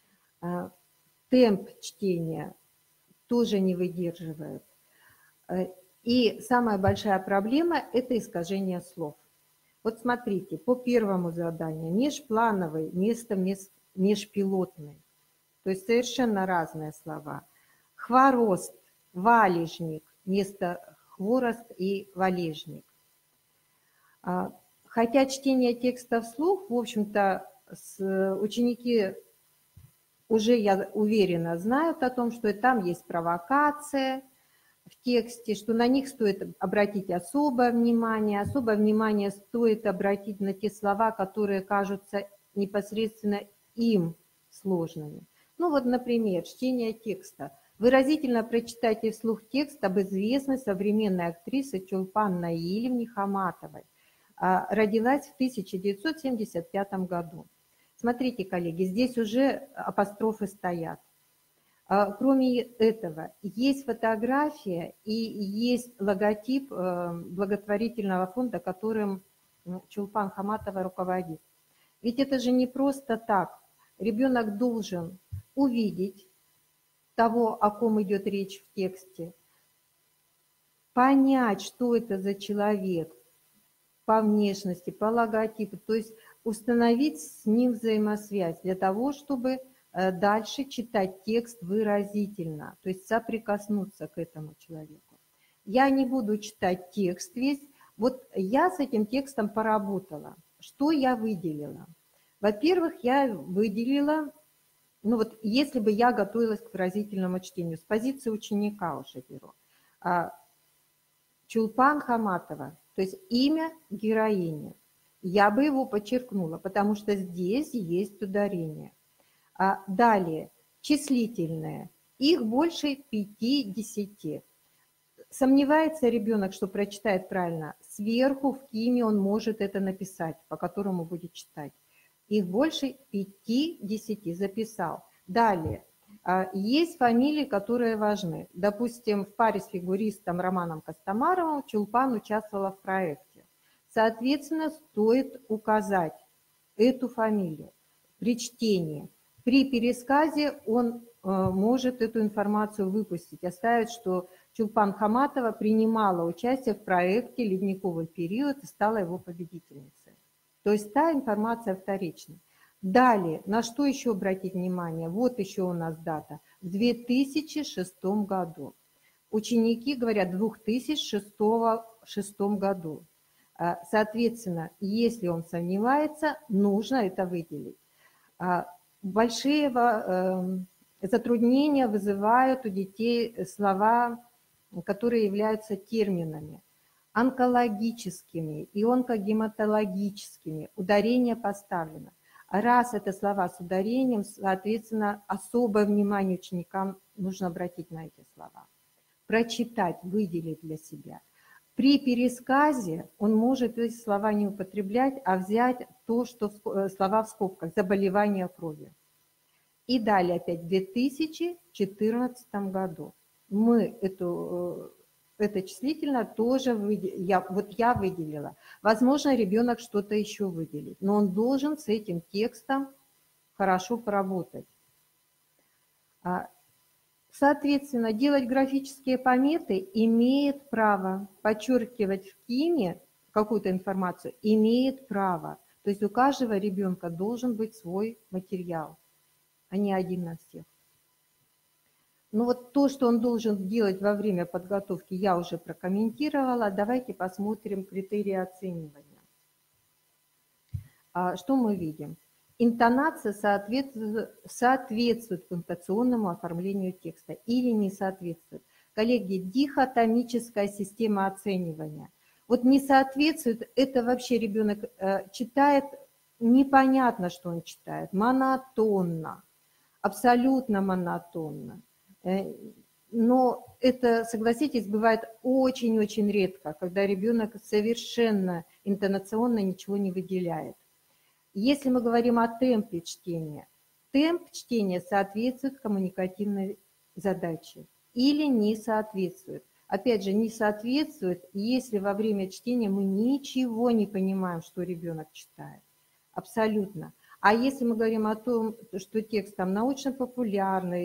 Speaker 1: Темп чтения тоже не выдерживают. И самая большая проблема – это искажение слов. Вот смотрите, по первому заданию межплановый вместо межпилотный. То есть совершенно разные слова. Хворост, валежник вместо хворост и валежник. Хотя чтение текста вслух, в общем-то, ученики уже, я уверена, знают о том, что там есть провокация в тексте, что на них стоит обратить особое внимание. Особое внимание стоит обратить на те слова, которые кажутся непосредственно им сложными. Ну вот, например, чтение текста. Выразительно прочитайте вслух текст об известной современной актрисе Чулпан Наилевне Хаматовой. Родилась в 1975 году. Смотрите, коллеги, здесь уже апострофы стоят. Кроме этого, есть фотография и есть логотип благотворительного фонда, которым Чулпан Хаматова руководит. Ведь это же не просто так. Ребенок должен увидеть того, о ком идет речь в тексте, понять, что это за человек по внешности, по логотипу, то есть установить с ним взаимосвязь для того, чтобы дальше читать текст выразительно, то есть соприкоснуться к этому человеку. Я не буду читать текст весь. Вот я с этим текстом поработала. Что я выделила? Во-первых, я выделила, ну вот если бы я готовилась к выразительному чтению, с позиции ученика уже беру, Чулпан Хаматова, то есть имя героини, я бы его подчеркнула, потому что здесь есть ударение. Далее, числительные, их больше 50. Сомневается ребенок, что прочитает правильно, сверху в КИМе он может это написать, по которому будет читать. Их больше 50 записал. Далее, есть фамилии, которые важны. Допустим, в паре с фигуристом Романом Костомаровым Чулпан участвовала в проекте. Соответственно, стоит указать эту фамилию при чтении. При пересказе он может эту информацию выпустить, оставить, что Чулпан Хаматова принимала участие в проекте «Ледниковый период» и стала его победительницей. То есть та информация вторична. Далее, на что еще обратить внимание? Вот еще у нас дата. В 2006 году. Ученики говорят 2006 1996 году. Соответственно, если он сомневается, нужно это выделить. Большие затруднения вызывают у детей слова, которые являются терминами онкологическими и онкогематологическими. Ударение поставлено. Раз это слова с ударением, соответственно, особое внимание ученикам нужно обратить на эти слова. Прочитать, выделить для себя. При пересказе он может эти слова не употреблять, а взять то, что слова в скобках, заболевание крови. И далее опять в 2014 году мы это числительное тоже я выделила. Возможно, ребенок что-то еще выделит, но он должен с этим текстом хорошо поработать. Соответственно, делать графические пометы имеет право, подчеркивать в КИМе какую-то информацию имеет право. То есть у каждого ребенка должен быть свой материал, а не один на всех. Ну вот то, что он должен делать во время подготовки, я уже прокомментировала. Давайте посмотрим критерии оценивания. Что мы видим? Интонация соответствует пунктуационному оформлению текста или не соответствует. Коллеги, дихотомическая система оценивания. Вот не соответствует, это вообще ребенок читает, непонятно, что он читает, монотонно, абсолютно монотонно. Но это, согласитесь, бывает очень-очень редко, когда ребенок совершенно интонационно ничего не выделяет. Если мы говорим о темпе чтения, темп чтения соответствует коммуникативной задаче или не соответствует. Опять же, не соответствует, если во время чтения мы ничего не понимаем, что ребенок читает. Абсолютно. А если мы говорим о том, что текст там научно-популярный,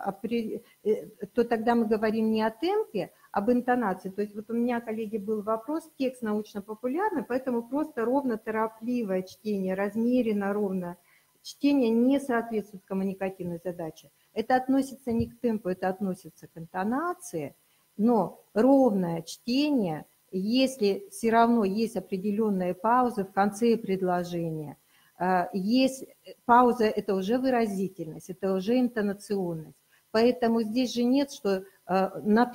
Speaker 1: то тогда мы говорим не о темпе, об интонации. То есть вот у меня, коллеги, был вопрос, текст научно-популярный, поэтому просто ровно торопливое чтение, размеренно ровно чтение не соответствует коммуникативной задаче. Это относится не к темпу, это относится к интонации, но ровное чтение, если все равно есть определенные паузы в конце предложения, есть пауза, это уже выразительность, это уже интонационность. Поэтому здесь же нет, что на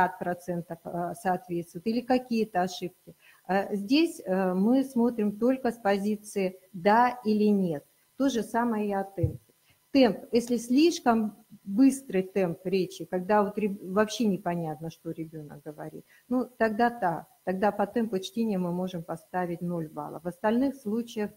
Speaker 1: 50% соответствует или какие-то ошибки. Здесь мы смотрим только с позиции «да» или «нет». То же самое и о темпе. Темп, если слишком быстрый темп речи, когда вот вообще непонятно, что ребенок говорит, ну тогда так, тогда по темпу чтения мы можем поставить 0 баллов. В остальных случаях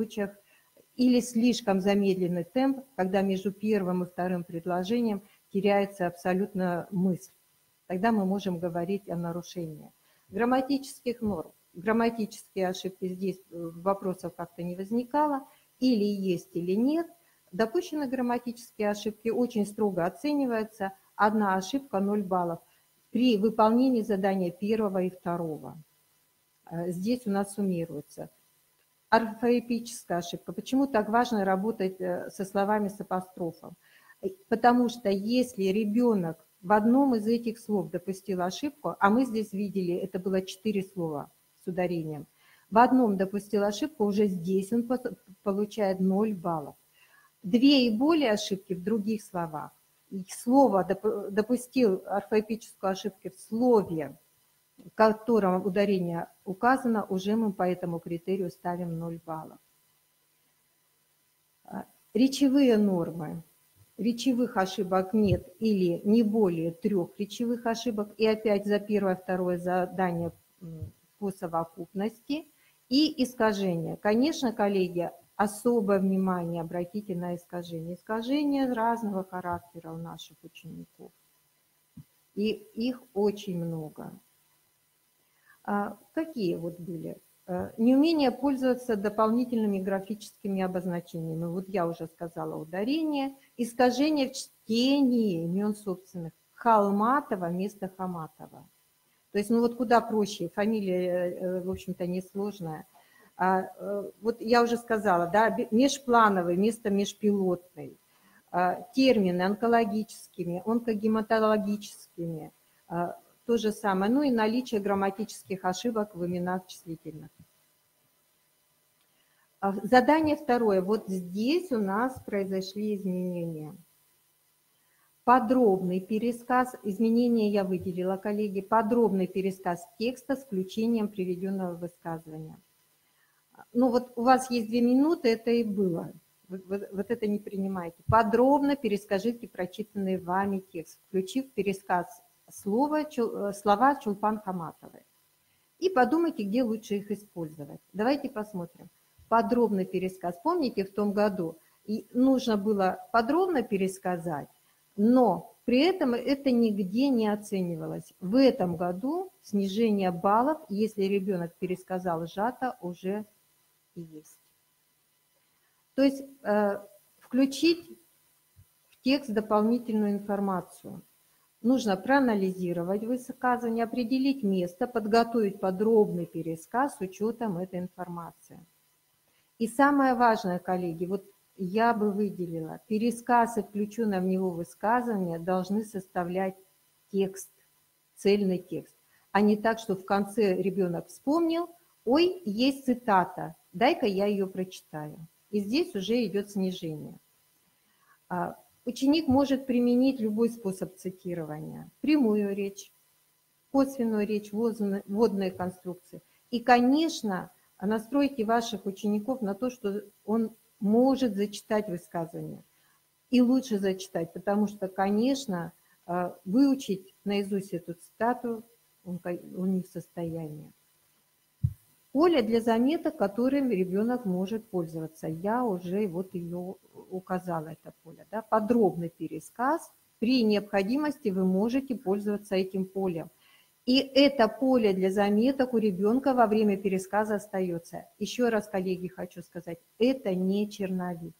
Speaker 1: или слишком замедленный темп, когда между первым и вторым предложением теряется абсолютно мысль. Тогда мы можем говорить о нарушении грамматических норм. Грамматические ошибки здесь вопросов как-то не возникало. Или есть, или нет. Допущенные грамматические ошибки очень строго оцениваются. Одна ошибка 0 баллов при выполнении задания первого и второго. Здесь у нас суммируется. Орфоэпическая ошибка. Почему так важно работать со словами с апострофом? Потому что если ребенок в одном из этих слов допустил ошибку, а мы здесь видели, это было 4 слова с ударением, в одном допустил ошибку, уже здесь он получает 0 баллов. 2 и более ошибки в других словах. Слово допустил орфоэпическую ошибку в слове, в котором ударение указано, уже мы по этому критерию ставим 0 баллов. Речевые нормы. Речевых ошибок нет или не более 3 речевых ошибок. И опять за первое, второе задание по совокупности. И искажения. Конечно, коллеги, особое внимание обратите на искажения. Искажения разного характера у наших учеников. И их очень много. Какие вот были? Неумение пользоваться дополнительными графическими обозначениями. Вот я уже сказала ударение. Искажение в чтении имен собственных. Холматова вместо Хаматова. То есть, ну вот куда проще. Фамилия, в общем-то, несложная. Вот я уже сказала, да, межплановый вместо межпилотный. Термины онкологическими, онкогематологическими. то же самое. Ну и наличие грамматических ошибок в именах числительных. Задание второе. Вот здесь у нас произошли изменения. Подробный пересказ, изменения я выделила, коллеги, подробный пересказ текста с включением приведенного высказывания. Ну вот у вас есть 2 минуты, это и было. Вот это не принимайте. Подробно перескажите прочитанный вами текст, включив в пересказ слова Чулпан Хаматовой. И подумайте, где лучше их использовать. Давайте посмотрим. Подробный пересказ. Помните, в том году нужно было подробно пересказать, но при этом это нигде не оценивалось. В этом году снижение баллов, если ребенок пересказал сжато, уже есть. То есть включить в текст дополнительную информацию. Нужно проанализировать высказывание, определить место, подготовить подробный пересказ с учетом этой информации. И самое важное, коллеги, вот я бы выделила, пересказ и включенное в него высказывание должны составлять текст, цельный текст, а не так, что в конце ребенок вспомнил, ой, есть цитата, дай-ка я ее прочитаю. И здесь уже идет снижение. Ученик может применить любой способ цитирования. Прямую речь, косвенную речь, вводные конструкции. И, конечно, настройте ваших учеников на то, что он может зачитать высказывание. И лучше зачитать, потому что, конечно, выучить наизусть эту цитату он не в состоянии. Поле для заметок, которым ребенок может пользоваться. Я уже вот ее указала, это поле. Да? Подробный пересказ. При необходимости вы можете пользоваться этим полем. И это поле для заметок у ребенка во время пересказа остается. Еще раз, коллеги, хочу сказать, это не черновик.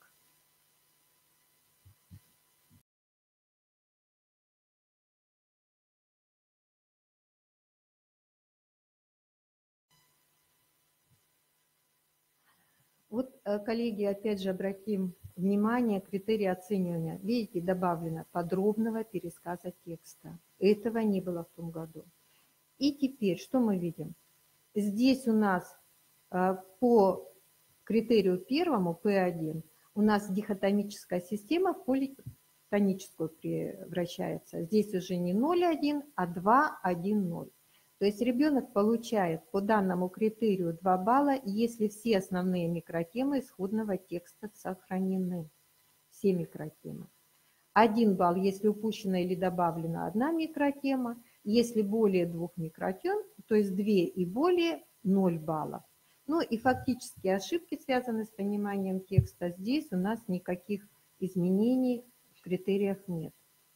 Speaker 1: Вот, коллеги, опять же обратим внимание, критерии оценивания. Видите, добавлено подробного пересказа текста. Этого не было в том году. И теперь, что мы видим? Здесь у нас по критерию первому, P1, у нас дихотомическая система в политоническую превращается. Здесь уже не 0,1, а 2,1,0. То есть ребенок получает по данному критерию 2 балла, если все основные микротемы исходного текста сохранены. Все микротемы. 1 балл, если упущена или добавлена одна микротема. Если более 2 микротем, то есть 2 и более, 0 баллов. Ну и фактические ошибки, связанные с пониманием текста, здесь у нас никаких изменений в критериях нет.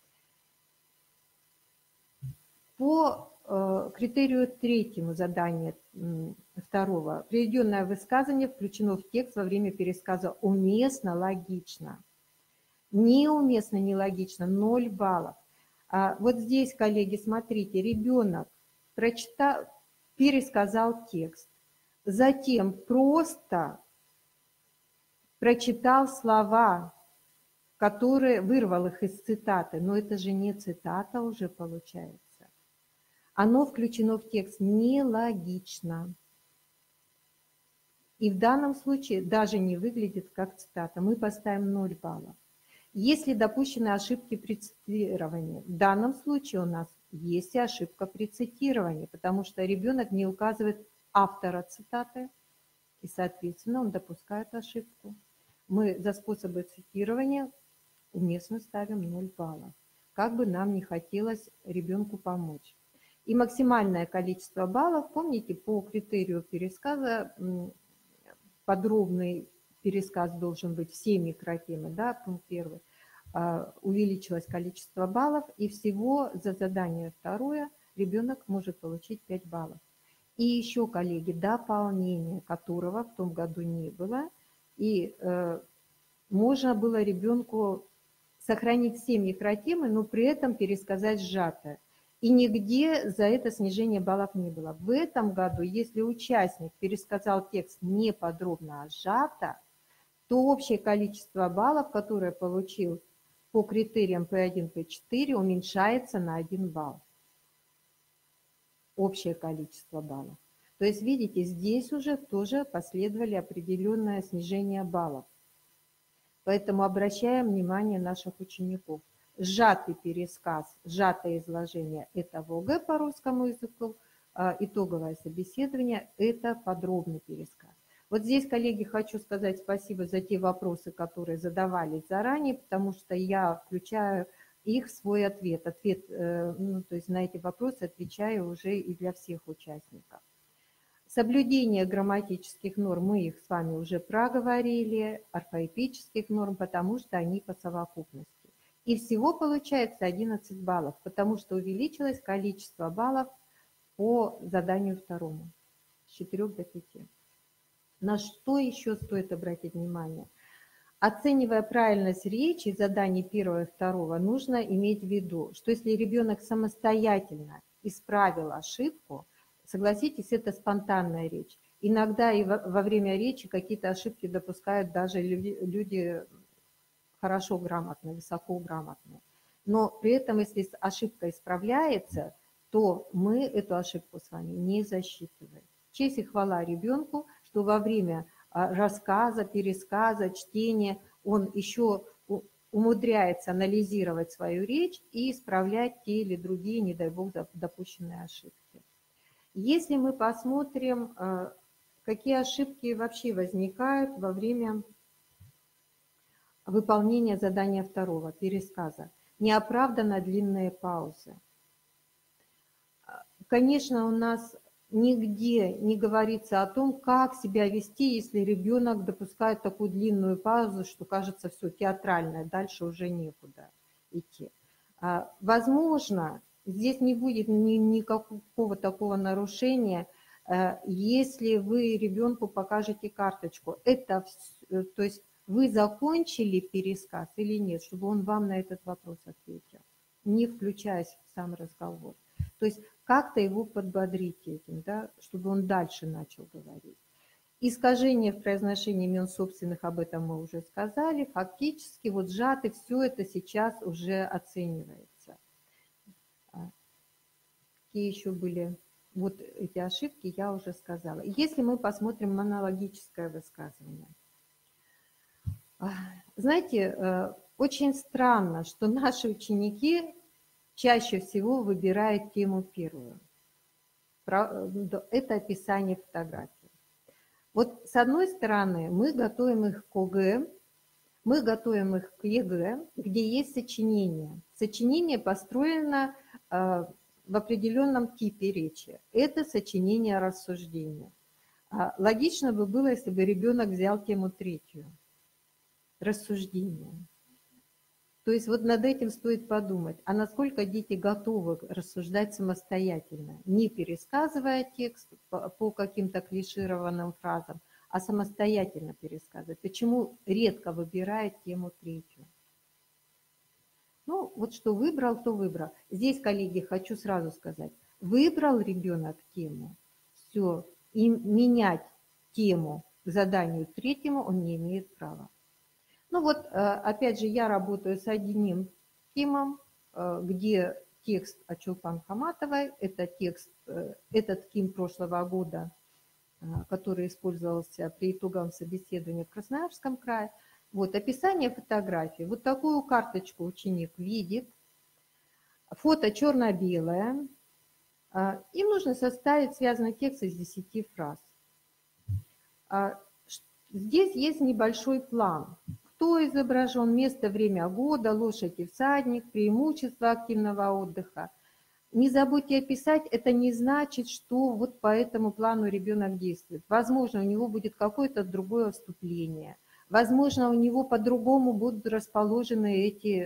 Speaker 1: По критерию третьему задания второго. Приведенное высказывание включено в текст во время пересказа уместно, логично. Неуместно, нелогично, 0 баллов. Вот здесь, коллеги, смотрите, ребенок пересказал текст, затем просто прочитал слова, которые вырвал их из цитаты, но это же не цитата уже получается. Оно включено в текст нелогично. И в данном случае даже не выглядит как цитата. Мы поставим 0 баллов. Если допущены ошибки при цитировании, в данном случае у нас есть и ошибка при цитировании, потому что ребенок не указывает автора цитаты, и, соответственно, он допускает ошибку. Мы за способы цитирования уместно ставим 0 баллов. Как бы нам не хотелось ребенку помочь. И максимальное количество баллов, помните, по критерию пересказа, подробный пересказ должен быть все микротемы, да, пункт 1, увеличилось количество баллов, и всего за задание второе ребенок может получить 5 баллов. И еще, коллеги, дополнение которого в том году не было, и можно было ребенку сохранить все микротемы, но при этом пересказать сжатое. И нигде за это снижение баллов не было. В этом году, если участник пересказал текст не подробно, а сжато, то общее количество баллов, которое получил по критериям P1, P4, уменьшается на 1 балл. общее количество баллов. То есть, видите, здесь уже тоже последовали определенное снижение баллов. Поэтому обращаем внимание наших учеников. Сжатый пересказ, сжатое изложение – это в ОГЭ по русскому языку, итоговое собеседование – это подробный пересказ. Вот здесь, коллеги, хочу сказать спасибо за те вопросы, которые задавались заранее, потому что я включаю их в свой ответ. То есть на эти вопросы отвечаю уже и для всех участников. Соблюдение грамматических норм, мы их с вами уже проговорили, орфоэпических норм, потому что они по совокупности. И всего получается 11 баллов, потому что увеличилось количество баллов по заданию второму с 4 до 5. На что еще стоит обратить внимание? Оценивая правильность речи заданий первого и второго, нужно иметь в виду, что если ребенок самостоятельно исправил ошибку, согласитесь, это спонтанная речь. Иногда и во время речи какие-то ошибки допускают даже люди хорошо грамотные, высоко грамотные. Но при этом, если ошибка исправляется, то мы эту ошибку с вами не засчитываем. Честь и хвала ребенку, что во время рассказа, пересказа, чтения он еще умудряется анализировать свою речь и исправлять те или другие, не дай бог, допущенные ошибки. Если мы посмотрим, какие ошибки вообще возникают во время выполнения задания второго, пересказа. Неоправданно длинные паузы. Конечно, у нас нигде не говорится о том, как себя вести, если ребенок допускает такую длинную паузу, что кажется все театральное, дальше уже некуда идти. Возможно, здесь не будет никакого такого нарушения, если вы ребенку покажете карточку. То есть вы закончили пересказ или нет, чтобы он вам на этот вопрос ответил, не включаясь в сам разговор. То есть как-то его подбодрить этим, да, чтобы он дальше начал говорить. Искажение в произношении имен собственных, об этом мы уже сказали. Фактически вот сжаты, все это сейчас уже оценивается. Какие еще были вот эти ошибки, я уже сказала. Если мы посмотрим монологическое высказывание. Знаете, очень странно, что наши ученики чаще всего выбирают тему первую. Это описание фотографии. Вот с одной стороны мы готовим их к ОГЭ, мы готовим их к ЕГЭ, где есть сочинение. Сочинение построено в определенном типе речи. Это сочинение рассуждения. Логично бы было, если бы ребенок взял тему третью. Рассуждение. То есть вот над этим стоит подумать, а насколько дети готовы рассуждать самостоятельно, не пересказывая текст по каким-то клишированным фразам, а самостоятельно пересказывать. Почему редко выбирает тему третью? Ну, вот что выбрал, то выбрал. Здесь, коллеги, хочу сразу сказать, выбрал ребенок тему, все, и менять тему к заданию третьему он не имеет права. Ну вот, опять же, я работаю с одним КИМом, где текст о Чулпан Хаматовой, это текст, этот КИМ прошлого года, который использовался при итоговом собеседовании в Красноярском крае. Вот, описание фотографии. Вот такую карточку ученик видит. Фото черно-белое. Им нужно составить связанный текст из 10 фраз. Здесь есть небольшой план. Кто изображен, место, время года, лошадь и всадник, преимущества активного отдыха. Не забудьте описать, это не значит, что вот по этому плану ребенок действует. Возможно, у него будет какое-то другое вступление. Возможно, у него по-другому будут расположены эти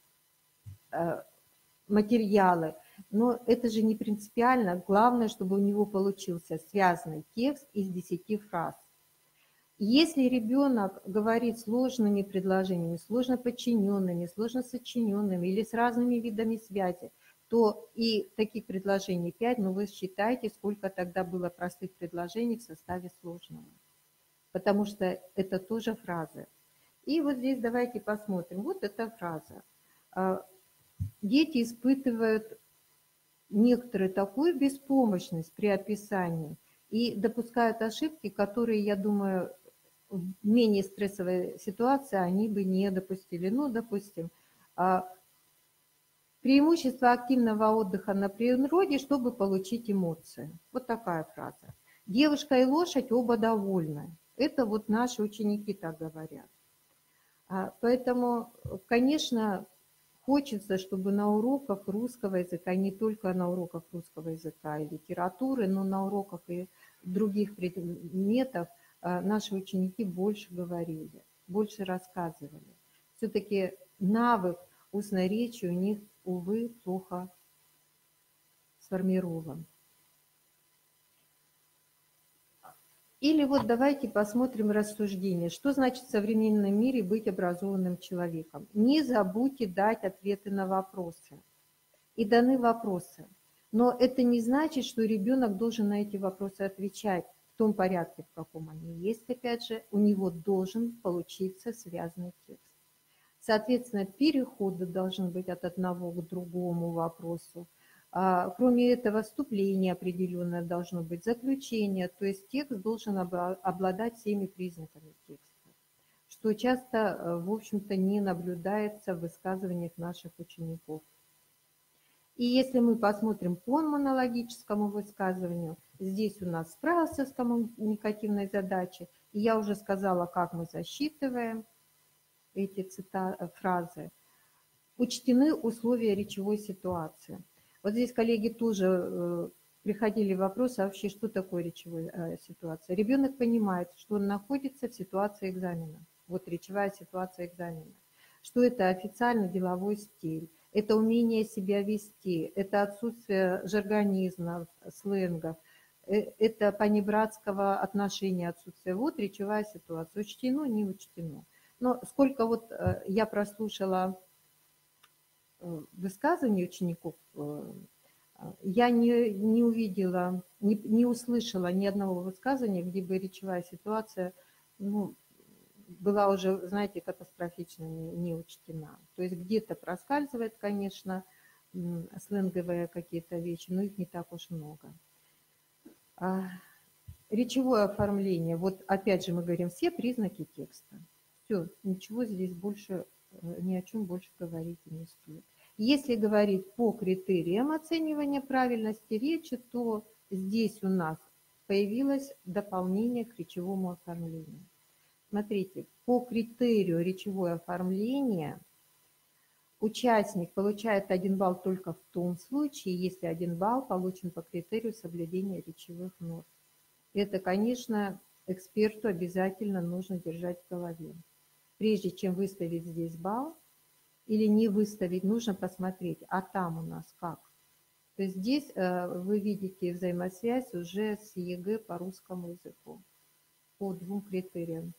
Speaker 1: материалы. Но это же не принципиально. Главное, чтобы у него получился связанный текст из 10 фраз. Если ребенок говорит сложными предложениями, сложно подчиненными, сложно сочиненными или с разными видами связи, то и таких предложений 5, но вы считаете, сколько тогда было простых предложений в составе сложного. Потому что это тоже фразы. И вот здесь давайте посмотрим. Вот эта фраза. Дети испытывают некоторую такую беспомощность при описании и допускают ошибки, которые, я думаю, в менее стрессовой ситуации они бы не допустили. Ну, допустим, преимущество активного отдыха на природе, чтобы получить эмоции. Вот такая фраза. Девушка и лошадь оба довольны. Это вот наши ученики так говорят. Поэтому, конечно, хочется, чтобы на уроках русского языка, не только на уроках русского языка и литературы, но на уроках и других предметов наши ученики больше говорили, больше рассказывали. Все-таки навык устной речи у них, увы, плохо сформирован. Или вот давайте посмотрим рассуждение. Что значит в современном мире быть образованным человеком? Не забудьте дать ответы на вопросы. И даны вопросы. Но это не значит, что ребенок должен на эти вопросы отвечать в том порядке, в каком они есть. Опять же, у него должен получиться связанный текст. Соответственно, переходы должны быть от одного к другому вопросу. Кроме этого, вступление определенное должно быть, заключение, то есть текст должен обладать всеми признаками текста, что часто, в общем-то, не наблюдается в высказываниях наших учеников. И если мы посмотрим по монологическому высказыванию, здесь у нас справился с коммуникативной задачей, и я уже сказала, как мы засчитываем эти фразы. Учтены условия речевой ситуации. Вот здесь, коллеги, тоже приходили вопросы, а вообще, что такое речевая ситуация. Ребенок понимает, что он находится в ситуации экзамена. Вот речевая ситуация экзамена. Что это официальный деловой стиль, это умение себя вести, это отсутствие жаргонизмов, сленгов, это понебратского отношения отсутствие. Вот речевая ситуация. Учтено, не учтено. Но сколько вот я прослушала высказываний учеников, я не увидела, не услышала ни одного высказывания, где бы речевая ситуация была уже, знаете, катастрофично не учтена. То есть где-то проскальзывает, конечно, сленговые какие-то вещи, но их не так уж много. Речевое оформление. Вот опять же мы говорим все признаки текста. Все, ничего здесь больше, ни о чем больше говорить не стоит. Если говорить по критериям оценивания правильности речи, то здесь у нас появилось дополнение к речевому оформлению. Смотрите, по критерию речевое оформление участник получает 1 балл только в том случае, если 1 балл получен по критерию соблюдения речевых норм. Это, конечно, эксперту обязательно нужно держать в голове. Прежде чем выставить здесь балл или не выставить, нужно посмотреть, а там у нас как. То есть здесь вы видите взаимосвязь уже с ЕГЭ по русскому языку по 2 критериям.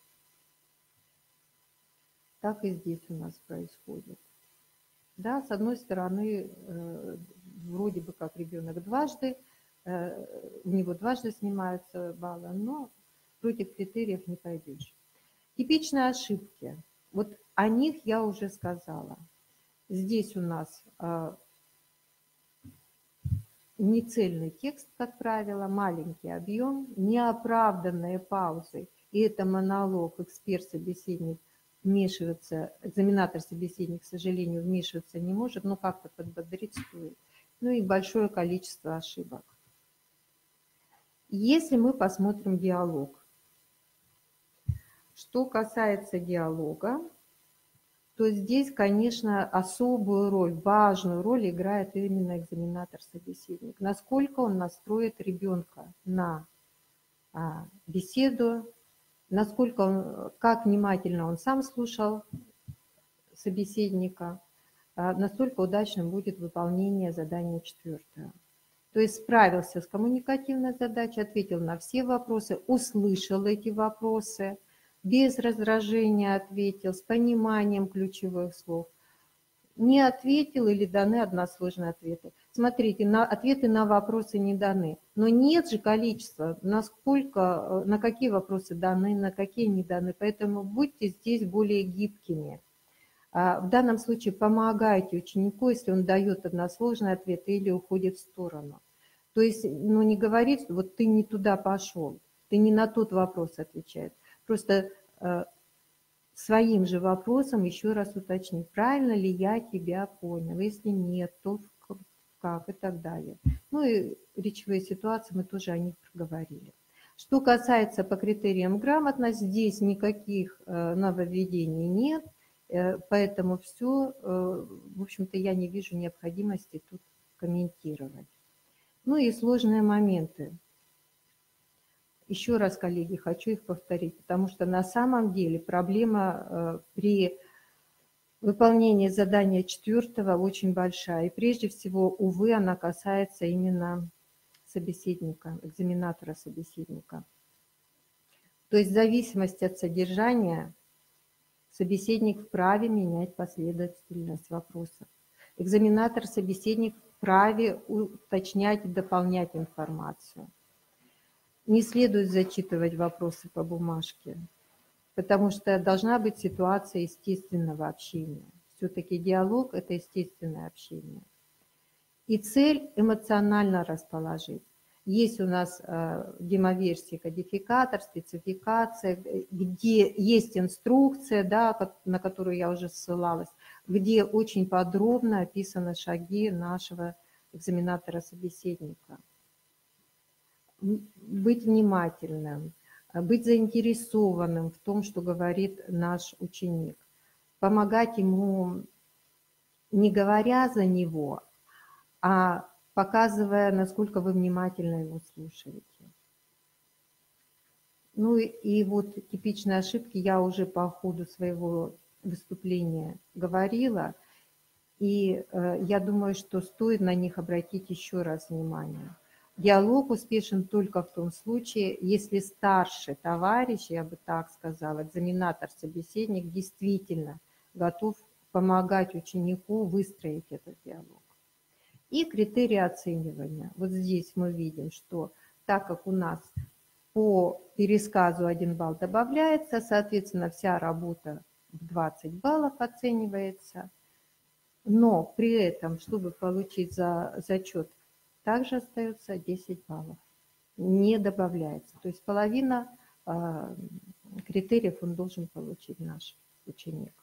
Speaker 1: Так и здесь у нас происходит. Да, с одной стороны, вроде бы как ребенок дважды, у него дважды снимаются баллы, но против критериев не пойдешь. Типичные ошибки. Вот о них я уже сказала. Здесь у нас нецельный текст, как правило, маленький объем, неоправданные паузы. И это монолог, эксперт-собеседник вмешиваться, экзаменатор-собеседник, к сожалению, вмешиваться не может, но как-то подбодрить стоит. Ну и большое количество ошибок. Если мы посмотрим диалог. Что касается диалога, то здесь, конечно, особую роль, важную роль играет именно экзаменатор-собеседник. Насколько он настроит ребенка на беседу, насколько он, как внимательно он сам слушал собеседника, настолько удачным будет выполнение задания 4. То есть справился с коммуникативной задачей, ответил на все вопросы, услышал эти вопросы, без раздражения ответил, с пониманием ключевых слов. Не ответил или даны односложные ответы. Смотрите, ответы на вопросы не даны. Но нет же количества, на какие вопросы даны, на какие не даны. Поэтому будьте здесь более гибкими. В данном случае помогайте ученику, если он дает односложный ответ или уходит в сторону. То есть, ну, не говорить, что вот ты не туда пошел, ты не на тот вопрос отвечаешь. Просто своим же вопросом еще раз уточнить, правильно ли я тебя понял. Если нет, то как и так далее. Ну и речевые ситуации мы тоже о них проговорили. Что касается по критериям грамотности, здесь никаких нововведений нет, поэтому все, в общем-то, я не вижу необходимости тут комментировать. Ну и сложные моменты. Еще раз, коллеги, хочу их повторить, потому что на самом деле проблема при выполнении задания 4 очень большая. И прежде всего, увы, она касается именно собеседника, экзаменатора-собеседника. То есть в зависимости от содержания собеседник вправе менять последовательность вопросов. Экзаменатор-собеседник вправе уточнять и дополнять информацию. Не следует зачитывать вопросы по бумажке, потому что должна быть ситуация естественного общения. Все-таки диалог – это естественное общение. И цель – эмоционально расположить. Есть у нас демоверсии кодификатор, спецификация, где есть инструкция, да, на которую я уже ссылалась, где очень подробно описаны шаги нашего экзаменатора-собеседника. Быть внимательным, быть заинтересованным в том, что говорит наш ученик, помогать ему, не говоря за него, а показывая, насколько вы внимательно его слушаете. Ну и вот типичные ошибки я уже по ходу своего выступления говорила, и я думаю, что стоит на них обратить еще раз внимание. Диалог успешен только в том случае, если старший товарищ, я бы так сказала, экзаменатор, собеседник, действительно готов помогать ученику выстроить этот диалог. И критерии оценивания. Вот здесь мы видим, что так как у нас по пересказу 1 балл добавляется, соответственно, вся работа в 20 баллов оценивается. Но при этом, чтобы получить зачет, также остается 10 баллов. Не добавляется. То есть половина критериев он должен получить, наш ученик.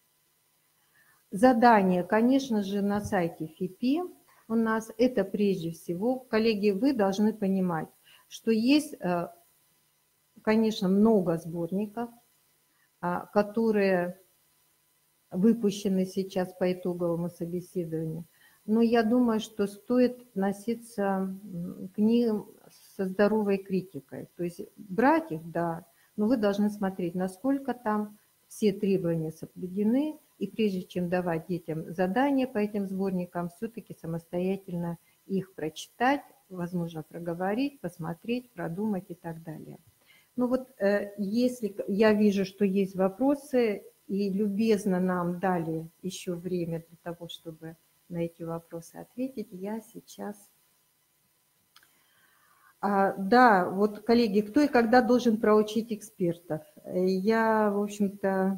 Speaker 1: Задание, конечно же, на сайте ФИПИ у нас это прежде всего, коллеги, вы должны понимать, что есть, конечно, много сборников, которые выпущены сейчас по итоговому собеседованию. Но я думаю, что стоит относиться к ним со здоровой критикой. То есть брать их, да, но вы должны смотреть, насколько там все требования соблюдены. И прежде чем давать детям задания по этим сборникам, все-таки самостоятельно их прочитать, возможно, проговорить, посмотреть, продумать и так далее. Ну вот, если я вижу, что есть вопросы, и любезно нам дали еще время для того, чтобы на эти вопросы ответить, я сейчас... Да, вот, коллеги, кто и когда должен проучить экспертов? Я, в общем-то,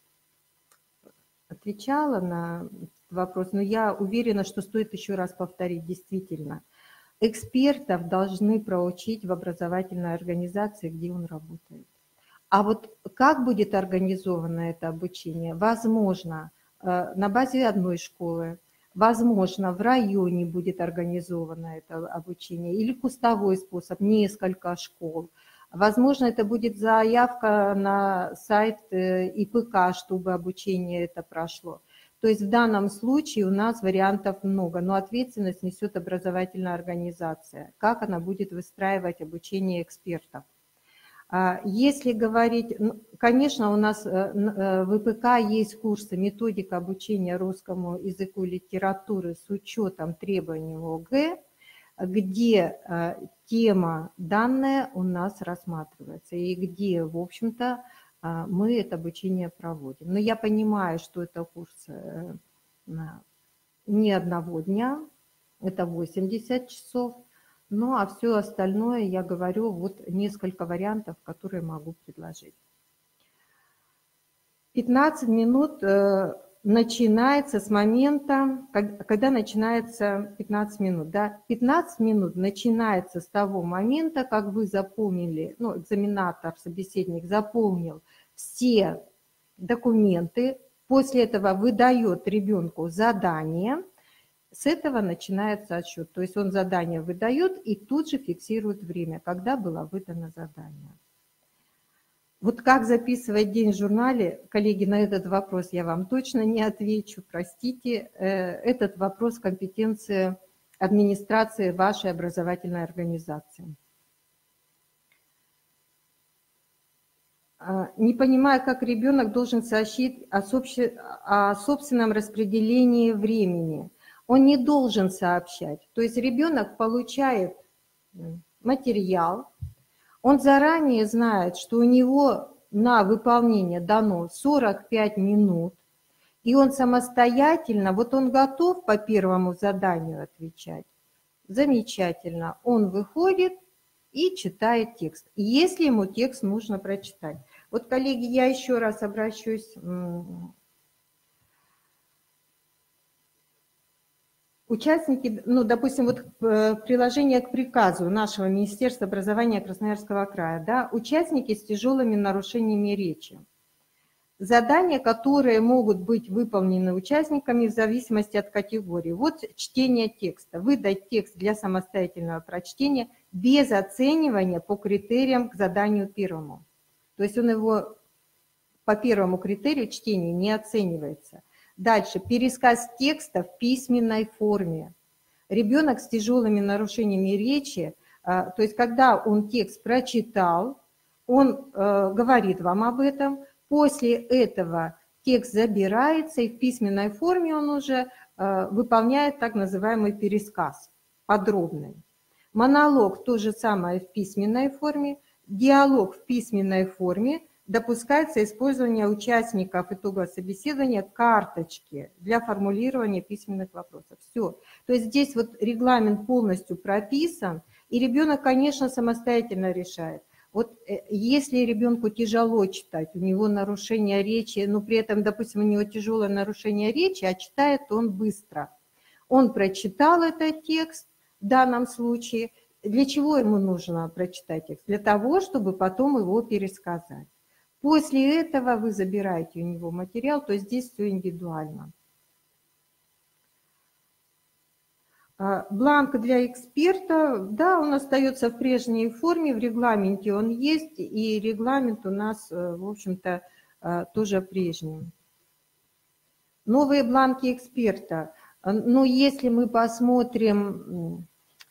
Speaker 1: отвечала на вопрос, но я уверена, что стоит еще раз повторить, действительно. Экспертов должны проучить в образовательной организации, где он работает. А вот как будет организовано это обучение? Возможно, на базе одной школы, возможно, в районе будет организовано это обучение, или кустовой способ, несколько школ. Возможно, это будет заявка на сайт ИПК, чтобы обучение это прошло. То есть в данном случае у нас вариантов много, но ответственность несет образовательная организация. Как она будет выстраивать обучение экспертов? Если говорить, конечно, у нас в ИПК есть курсы «Методика обучения русскому языку и литературы с учетом требований ОГЭ», где тема данная у нас рассматривается и где, в общем-то, мы это обучение проводим. Но я понимаю, что это курс не одного дня, это 80 часов. Ну, а все остальное, я говорю, вот несколько вариантов, которые могу предложить. 15 минут начинается с момента, когда начинается 15 минут. Да? 15 минут начинается с того момента, как вы заполнили, ну, экзаменатор, собеседник заполнил все документы, после этого выдает ребенку задание, с этого начинается отсчет. То есть он задание выдает и тут же фиксирует время, когда было выдано задание. Вот как записывать день в журнале, коллеги, на этот вопрос я вам точно не отвечу, простите. Этот вопрос компетенции администрации вашей образовательной организации. Не понимаю, как ребенок должен сообщить о собственном распределении времени. Он не должен сообщать. То есть ребенок получает материал, он заранее знает, что у него на выполнение дано 45 минут, и он самостоятельно, вот он готов по первому заданию отвечать, замечательно, он выходит и читает текст, если ему текст нужно прочитать. Вот, коллеги, я еще раз обращусь. Участники, ну, допустим, вот приложение к приказу нашего Министерства образования Красноярского края, да, участники с тяжелыми нарушениями речи. Задания, которые могут быть выполнены участниками в зависимости от категории. Вот чтение текста. Выдать текст для самостоятельного прочтения без оценивания по критериям к заданию первому. То есть он его по первому критерию чтения не оценивается. Дальше. Пересказ текста в письменной форме. Ребенок с тяжелыми нарушениями речи, то есть когда он текст прочитал, он говорит вам об этом, после этого текст забирается, и в письменной форме он уже выполняет так называемый пересказ, подробный. Монолог то же самое в письменной форме, диалог в письменной форме, допускается использование участников итогового собеседования карточки для формулирования письменных вопросов. Все. То есть здесь вот регламент полностью прописан, и ребенок, конечно, самостоятельно решает. Вот если ребенку тяжело читать, у него нарушение речи, но при этом, допустим, у него тяжелое нарушение речи, а читает он быстро. Он прочитал этот текст в данном случае. Для чего ему нужно прочитать текст? Для того, чтобы потом его пересказать. После этого вы забираете у него материал, то есть здесь все индивидуально. Бланк для эксперта, да, он остается в прежней форме, в регламенте он есть, и регламент у нас, в общем-то, тоже прежний. Новые бланки эксперта. Но если мы посмотрим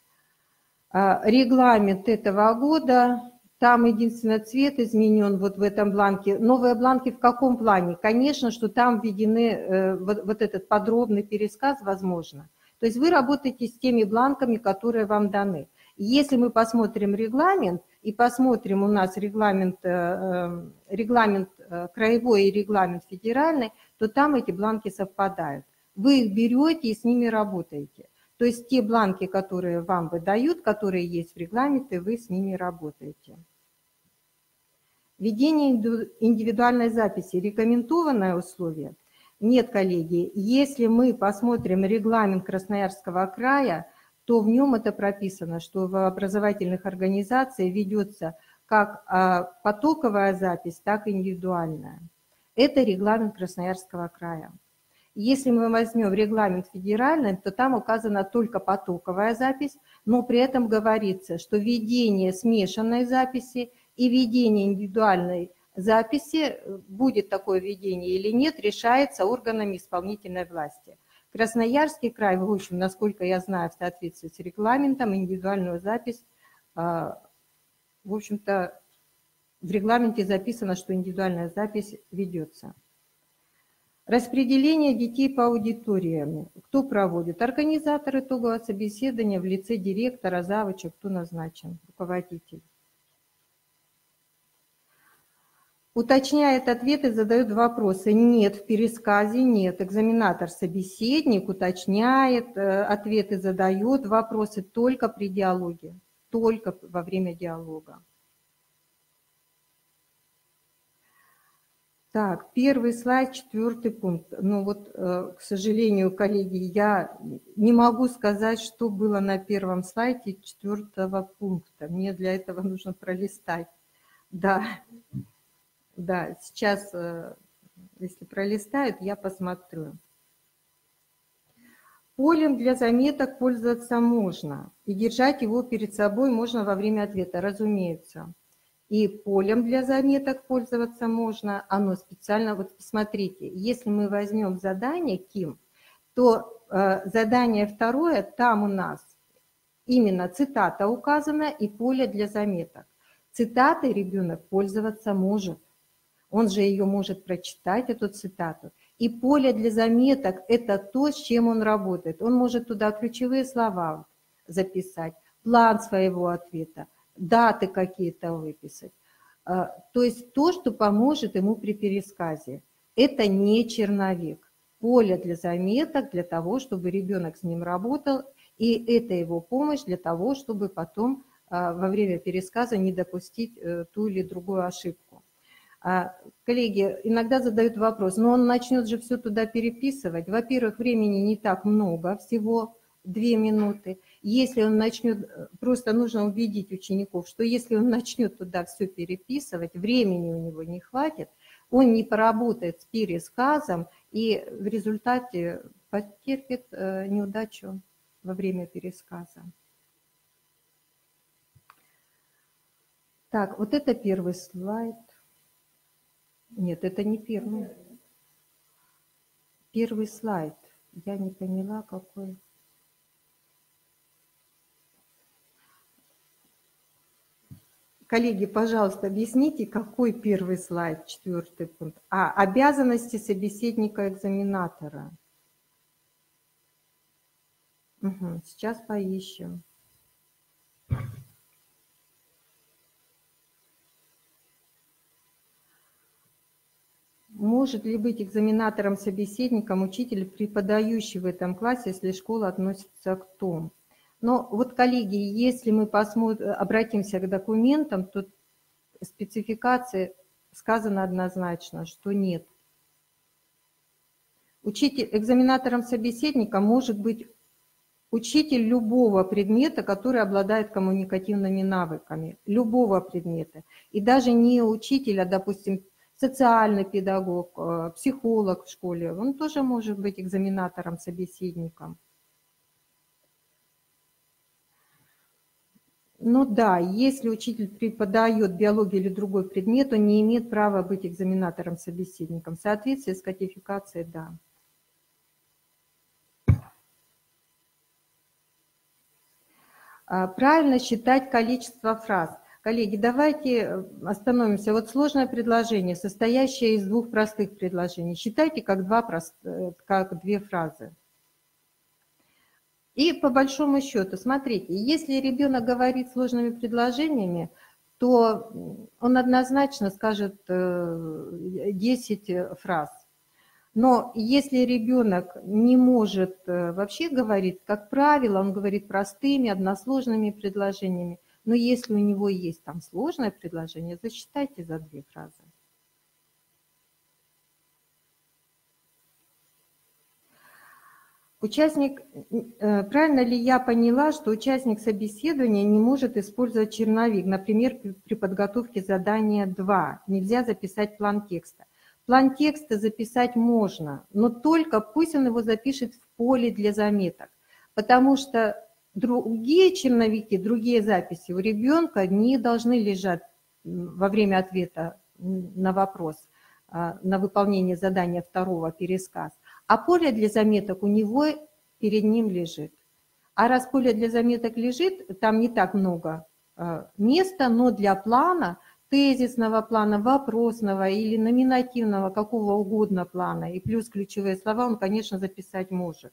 Speaker 1: регламент этого года, там единственный цвет изменен вот в этом бланке. Новые бланки в каком плане? Конечно, что там введены вот этот подробный пересказ, возможно. То есть вы работаете с теми бланками, которые вам даны. Если мы посмотрим регламент и посмотрим у нас регламент краевой и регламент федеральный, то там эти бланки совпадают. Вы их берете и с ними работаете. То есть те бланки, которые вам выдают, которые есть в регламенте, вы с ними работаете. Введение индивидуальной записи – рекомендованное условие? Нет, коллеги. Если мы посмотрим регламент Красноярского края, то в нем это прописано, что в образовательных организациях ведется как потоковая запись, так и индивидуальная. Это регламент Красноярского края. Если мы возьмем регламент федеральный, то там указана только потоковая запись, но при этом говорится, что введение смешанной записи и введение индивидуальной записи, будет такое введение или нет, решается органами исполнительной власти. Красноярский край, в общем, насколько я знаю, в соответствии с регламентом, индивидуальную запись, в общем-то, в регламенте записано, что индивидуальная запись ведется. Распределение детей по аудиториям. Кто проводит? Организатор итогового собеседования в лице директора, завуча, кто назначен? Руководитель. Уточняет ответы, задает вопросы. Нет, в пересказе нет. Экзаменатор-собеседник уточняет ответы, задает вопросы только при диалоге, только во время диалога. Так, первый слайд, 4-й пункт. Ну вот, к сожалению, коллеги, я не могу сказать, что было на первом слайде 4-го пункта. Мне для этого нужно пролистать. Да, да, сейчас, если пролистают, я посмотрю. Полем для заметок пользоваться можно, и держать его перед собой можно во время ответа, разумеется. И полем для заметок пользоваться можно, оно специально, вот посмотрите, если мы возьмем задание КИМ, то задание второе, там у нас именно цитата указана и поле для заметок. Цитатой ребенок пользоваться может. Он же ее может прочитать, эту цитату. И поле для заметок – это то, с чем он работает. Он может туда ключевые слова записать, план своего ответа, даты какие-то выписать. То есть то, что поможет ему при пересказе. Это не черновик. Поле для заметок для того, чтобы ребенок с ним работал, и это его помощь для того, чтобы потом во время пересказа не допустить ту или другую ошибку. Коллеги иногда задают вопрос, но он начнет же все туда переписывать. Во-первых, времени не так много, всего 2 минуты. Если он начнет, просто нужно убедить учеников, что если он начнет туда все переписывать, времени у него не хватит, он не поработает с пересказом и в результате потерпит неудачу во время пересказа. Так, вот это первый слайд. Нет, это не первый. Первый слайд. Я не поняла, какой. Коллеги, пожалуйста, объясните, какой первый слайд, 4-й пункт. Обязанности собеседника-экзаменатора. Угу, сейчас поищем. Может ли быть экзаменатором-собеседником учитель, преподающий в этом классе, если школа относится к ТОМ? Но вот, коллеги, если мы обратимся к документам, то в спецификации сказано однозначно, что нет. Учитель, экзаменатором-собеседником может быть учитель любого предмета, который обладает коммуникативными навыками, любого предмета. И даже не учитель, а, допустим, социальный педагог, психолог в школе, он тоже может быть экзаменатором-собеседником. Ну да, если учитель преподает биологию или другой предмет, он не имеет права быть экзаменатором-собеседником. В соответствии с кодификацией, да. Правильно считать количество фраз. Коллеги, давайте остановимся. Вот сложное предложение, состоящее из 2 простых предложений. Считайте как 2 фразы. И по большому счету, смотрите, если ребенок говорит сложными предложениями, то он однозначно скажет 10 фраз. Но если ребенок не может вообще говорить, как правило, он говорит простыми, односложными предложениями. Но если у него есть там сложное предложение, засчитайте за 2 фразы. Правильно ли я поняла, что участник собеседования не может использовать черновик, например, при подготовке задания 2, нельзя записать план текста? План текста записать можно, но только пусть он его запишет в поле для заметок, потому что другие черновики, другие записи у ребенка не должны лежать во время ответа на вопрос, на выполнение задания 2 пересказ. А поле для заметок у него перед ним лежит. А раз поле для заметок лежит, там не так много места, но для плана, тезисного плана, вопросного или номинативного, какого угодно плана, и плюс ключевые слова он, конечно, записать может.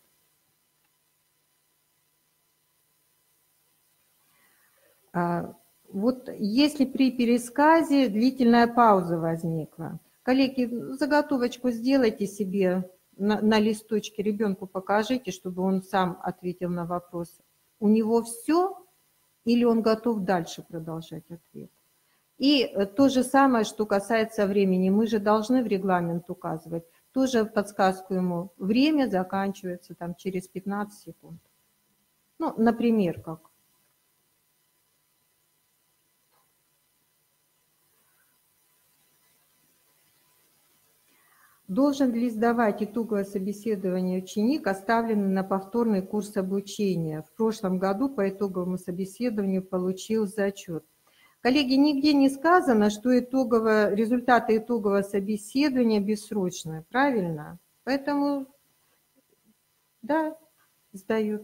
Speaker 1: Вот если при пересказе длительная пауза возникла, коллеги, заготовочку сделайте себе на листочке, ребенку покажите, чтобы он сам ответил на вопрос. У него все или он готов дальше продолжать ответ? И то же самое, что касается времени. Мы же должны в регламент указывать. Тоже подсказку ему. Время заканчивается там через 15 секунд. Ну, например, как. Должен ли сдавать итоговое собеседование ученик, оставленный на повторный курс обучения? В прошлом году по итоговому собеседованию получил зачет. Коллеги, нигде не сказано, что результаты итогового собеседования бессрочные, правильно? Поэтому, да, сдают.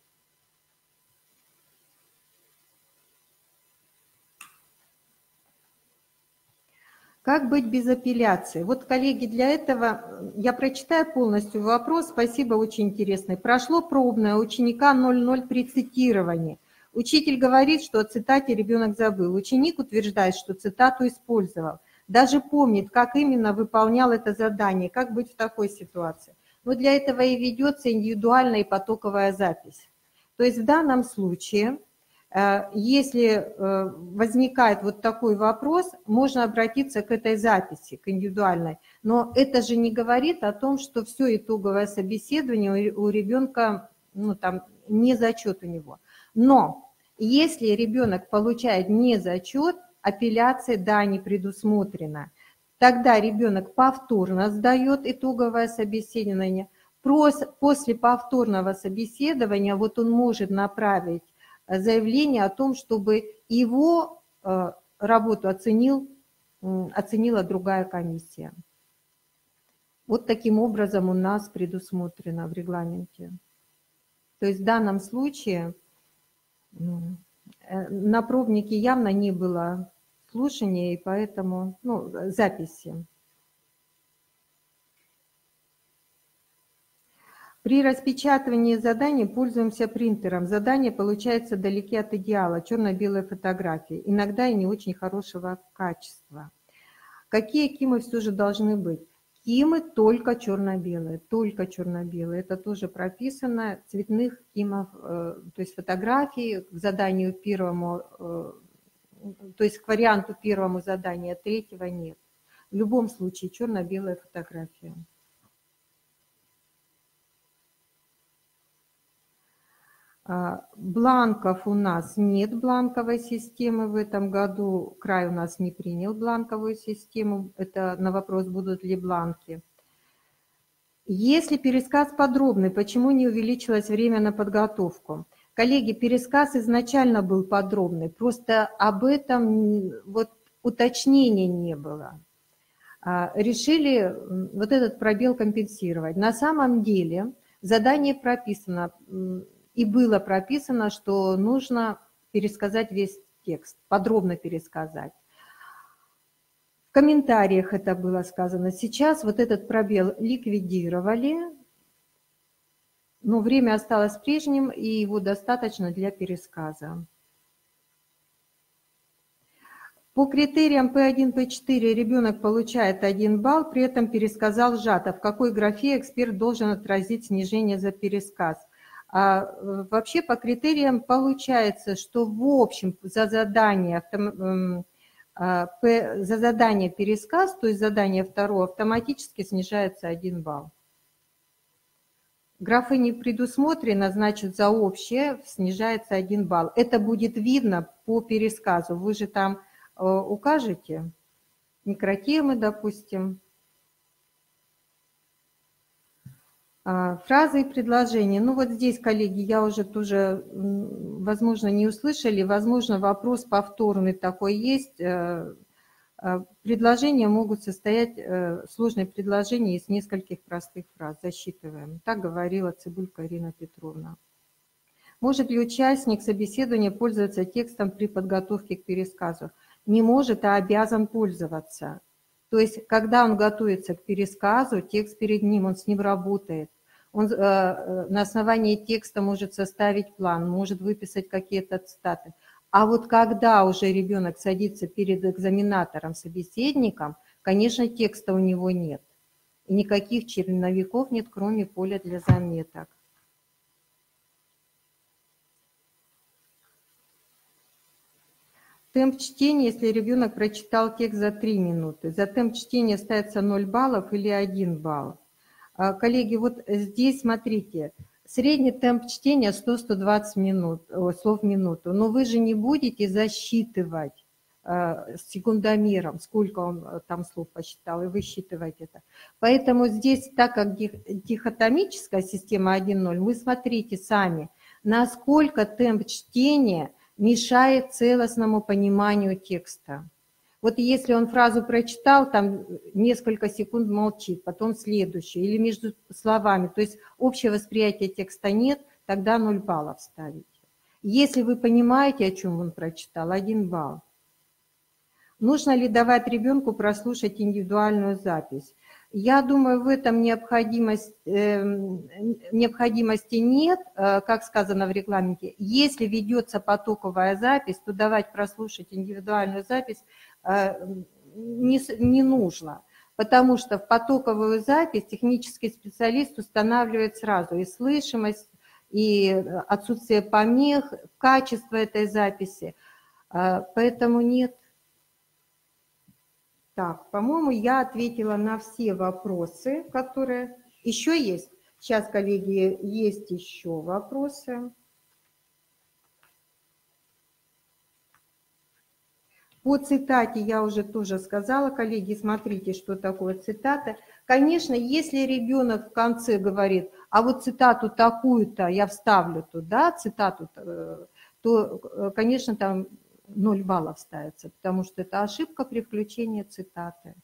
Speaker 1: Как быть без апелляции? Вот, коллеги, для этого я прочитаю полностью вопрос. Спасибо, очень интересный. Прошло пробное, ученика 0,0 при цитировании. Учитель говорит, что о цитате ребенок забыл. Ученик утверждает, что цитату использовал. Даже помнит, как именно выполнял это задание. Как быть в такой ситуации? Но для этого и ведется индивидуальная и потоковая запись. То есть в данном случае... Если возникает вот такой вопрос, можно обратиться к этой записи, к индивидуальной. Но это же не говорит о том, что все итоговое собеседование у ребенка, ну там, не зачет у него. Но если ребенок получает не зачет, апелляция, да, не предусмотрена. Тогда ребенок повторно сдает итоговое собеседование. После повторного собеседования вот он может направить заявление о том, чтобы его работу оценила другая комиссия. Вот таким образом у нас предусмотрено в регламенте. То есть в данном случае на пробнике явно не было слушания, и поэтому записи. При распечатывании заданий пользуемся принтером. Задания получаются далеки от идеала, черно-белые фотографии, иногда и не очень хорошего качества. Какие КИМы все же должны быть? КИМы только черно-белые, только черно-белые. Это тоже прописано. Цветных КИМов, то есть фотографии к заданию первому, то есть к варианту первому задания, третьего нет. В любом случае черно-белая фотография. Бланков у нас нет, бланковой системы в этом году. Край у нас не принял бланковую систему. Это на вопрос, будут ли бланки. Если пересказ подробный, почему не увеличилось время на подготовку? Коллеги, пересказ изначально был подробный, просто об этом вот уточнения не было. Решили вот этот пробел компенсировать. На самом деле задание прописано, и было прописано, что нужно пересказать весь текст, подробно пересказать. В комментариях это было сказано. Сейчас вот этот пробел ликвидировали, но время осталось прежним, и его достаточно для пересказа. По критериям P1, P4 ребенок получает 1 балл, при этом пересказал сжато. В какой графе эксперт должен отразить снижение за пересказ? Вообще по критериям получается, что в общем за задание пересказ, то есть задание второе, автоматически снижается 1 балл. Графы не предусмотрено, значит за общее снижается 1 балл. Это будет видно по пересказу. Вы же там укажете микротемы, допустим. Фразы и предложения. Ну вот здесь, коллеги, я уже тоже, возможно, не услышали, возможно, вопрос повторный такой есть. Предложения могут состоять, сложные предложения из нескольких простых фраз. Засчитываем. Так говорила Цыбулько Ирина Петровна. Может ли участник собеседования пользоваться текстом при подготовке к пересказу? Не может, а обязан пользоваться. То есть, когда он готовится к пересказу, текст перед ним, он с ним работает. Он на основании текста может составить план, может выписать какие-то цитаты. А вот когда уже ребенок садится перед экзаменатором, собеседником, конечно, текста у него нет. И никаких черновиков нет, кроме поля для заметок. Темп чтения, если ребенок прочитал текст за 3 минуты, за темп чтения ставится 0 баллов или 1 балл. Коллеги, вот здесь смотрите, средний темп чтения 100-120 слов в минуту, но вы же не будете засчитывать секундомером, сколько он там слов посчитал, и высчитывать это. Поэтому здесь, так как дихотомическая система 1-0, вы смотрите сами, насколько темп чтения мешает целостному пониманию текста. Вот если он фразу прочитал, там несколько секунд молчит, потом следующую, или между словами, то есть общее восприятие текста нет, тогда 0 баллов ставите. Если вы понимаете, о чем он прочитал, 1 балл. Нужно ли давать ребенку прослушать индивидуальную запись? Я думаю, в этом необходимости нет, как сказано в регламенте. Если ведется потоковая запись, то давать прослушать индивидуальную запись не нужно, потому что в потоковую запись технический специалист устанавливает сразу и слышимость, и отсутствие помех, качество этой записи. Поэтому нет. Так, по-моему, я ответила на все вопросы, которые еще есть. Сейчас, коллеги, есть еще вопросы. По цитате я уже тоже сказала, коллеги, смотрите, что такое цитата. Конечно, если ребенок в конце говорит, а вот цитату такую-то я вставлю туда, цитату, то, конечно, там 0 баллов ставится, потому что это ошибка при включении цитаты.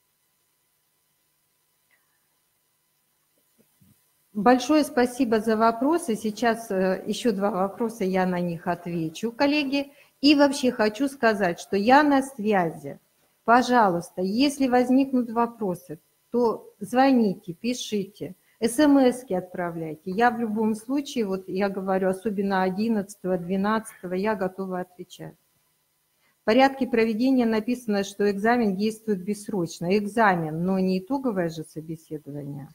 Speaker 1: Большое спасибо за вопросы. Сейчас еще 2 вопроса, я на них отвечу, коллеги. И вообще хочу сказать, что я на связи. Пожалуйста, если возникнут вопросы, то звоните, пишите, смс-ки отправляйте. Я в любом случае, вот я говорю, особенно 11-12, я готова отвечать. В порядке проведения написано, что экзамен действует бессрочно. Экзамен, но не итоговое же собеседование.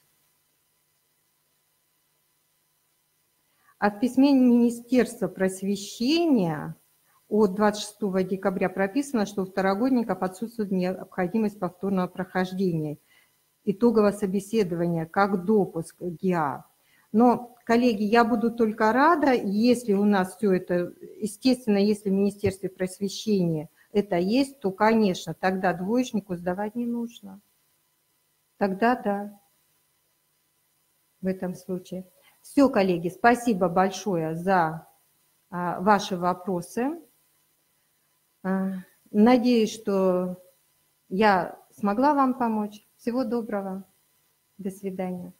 Speaker 1: А в письме Министерства просвещения от 26 декабря прописано, что у второгодников отсутствует необходимость повторного прохождения итогового собеседования как допуск к ГИА. Но, коллеги, я буду только рада, если у нас все это, естественно, если в Министерстве просвещения это есть, то, конечно, тогда двоечнику сдавать не нужно. Тогда да, в этом случае. Все, коллеги, спасибо большое за ваши вопросы. Надеюсь, что я смогла вам помочь. Всего доброго. До свидания.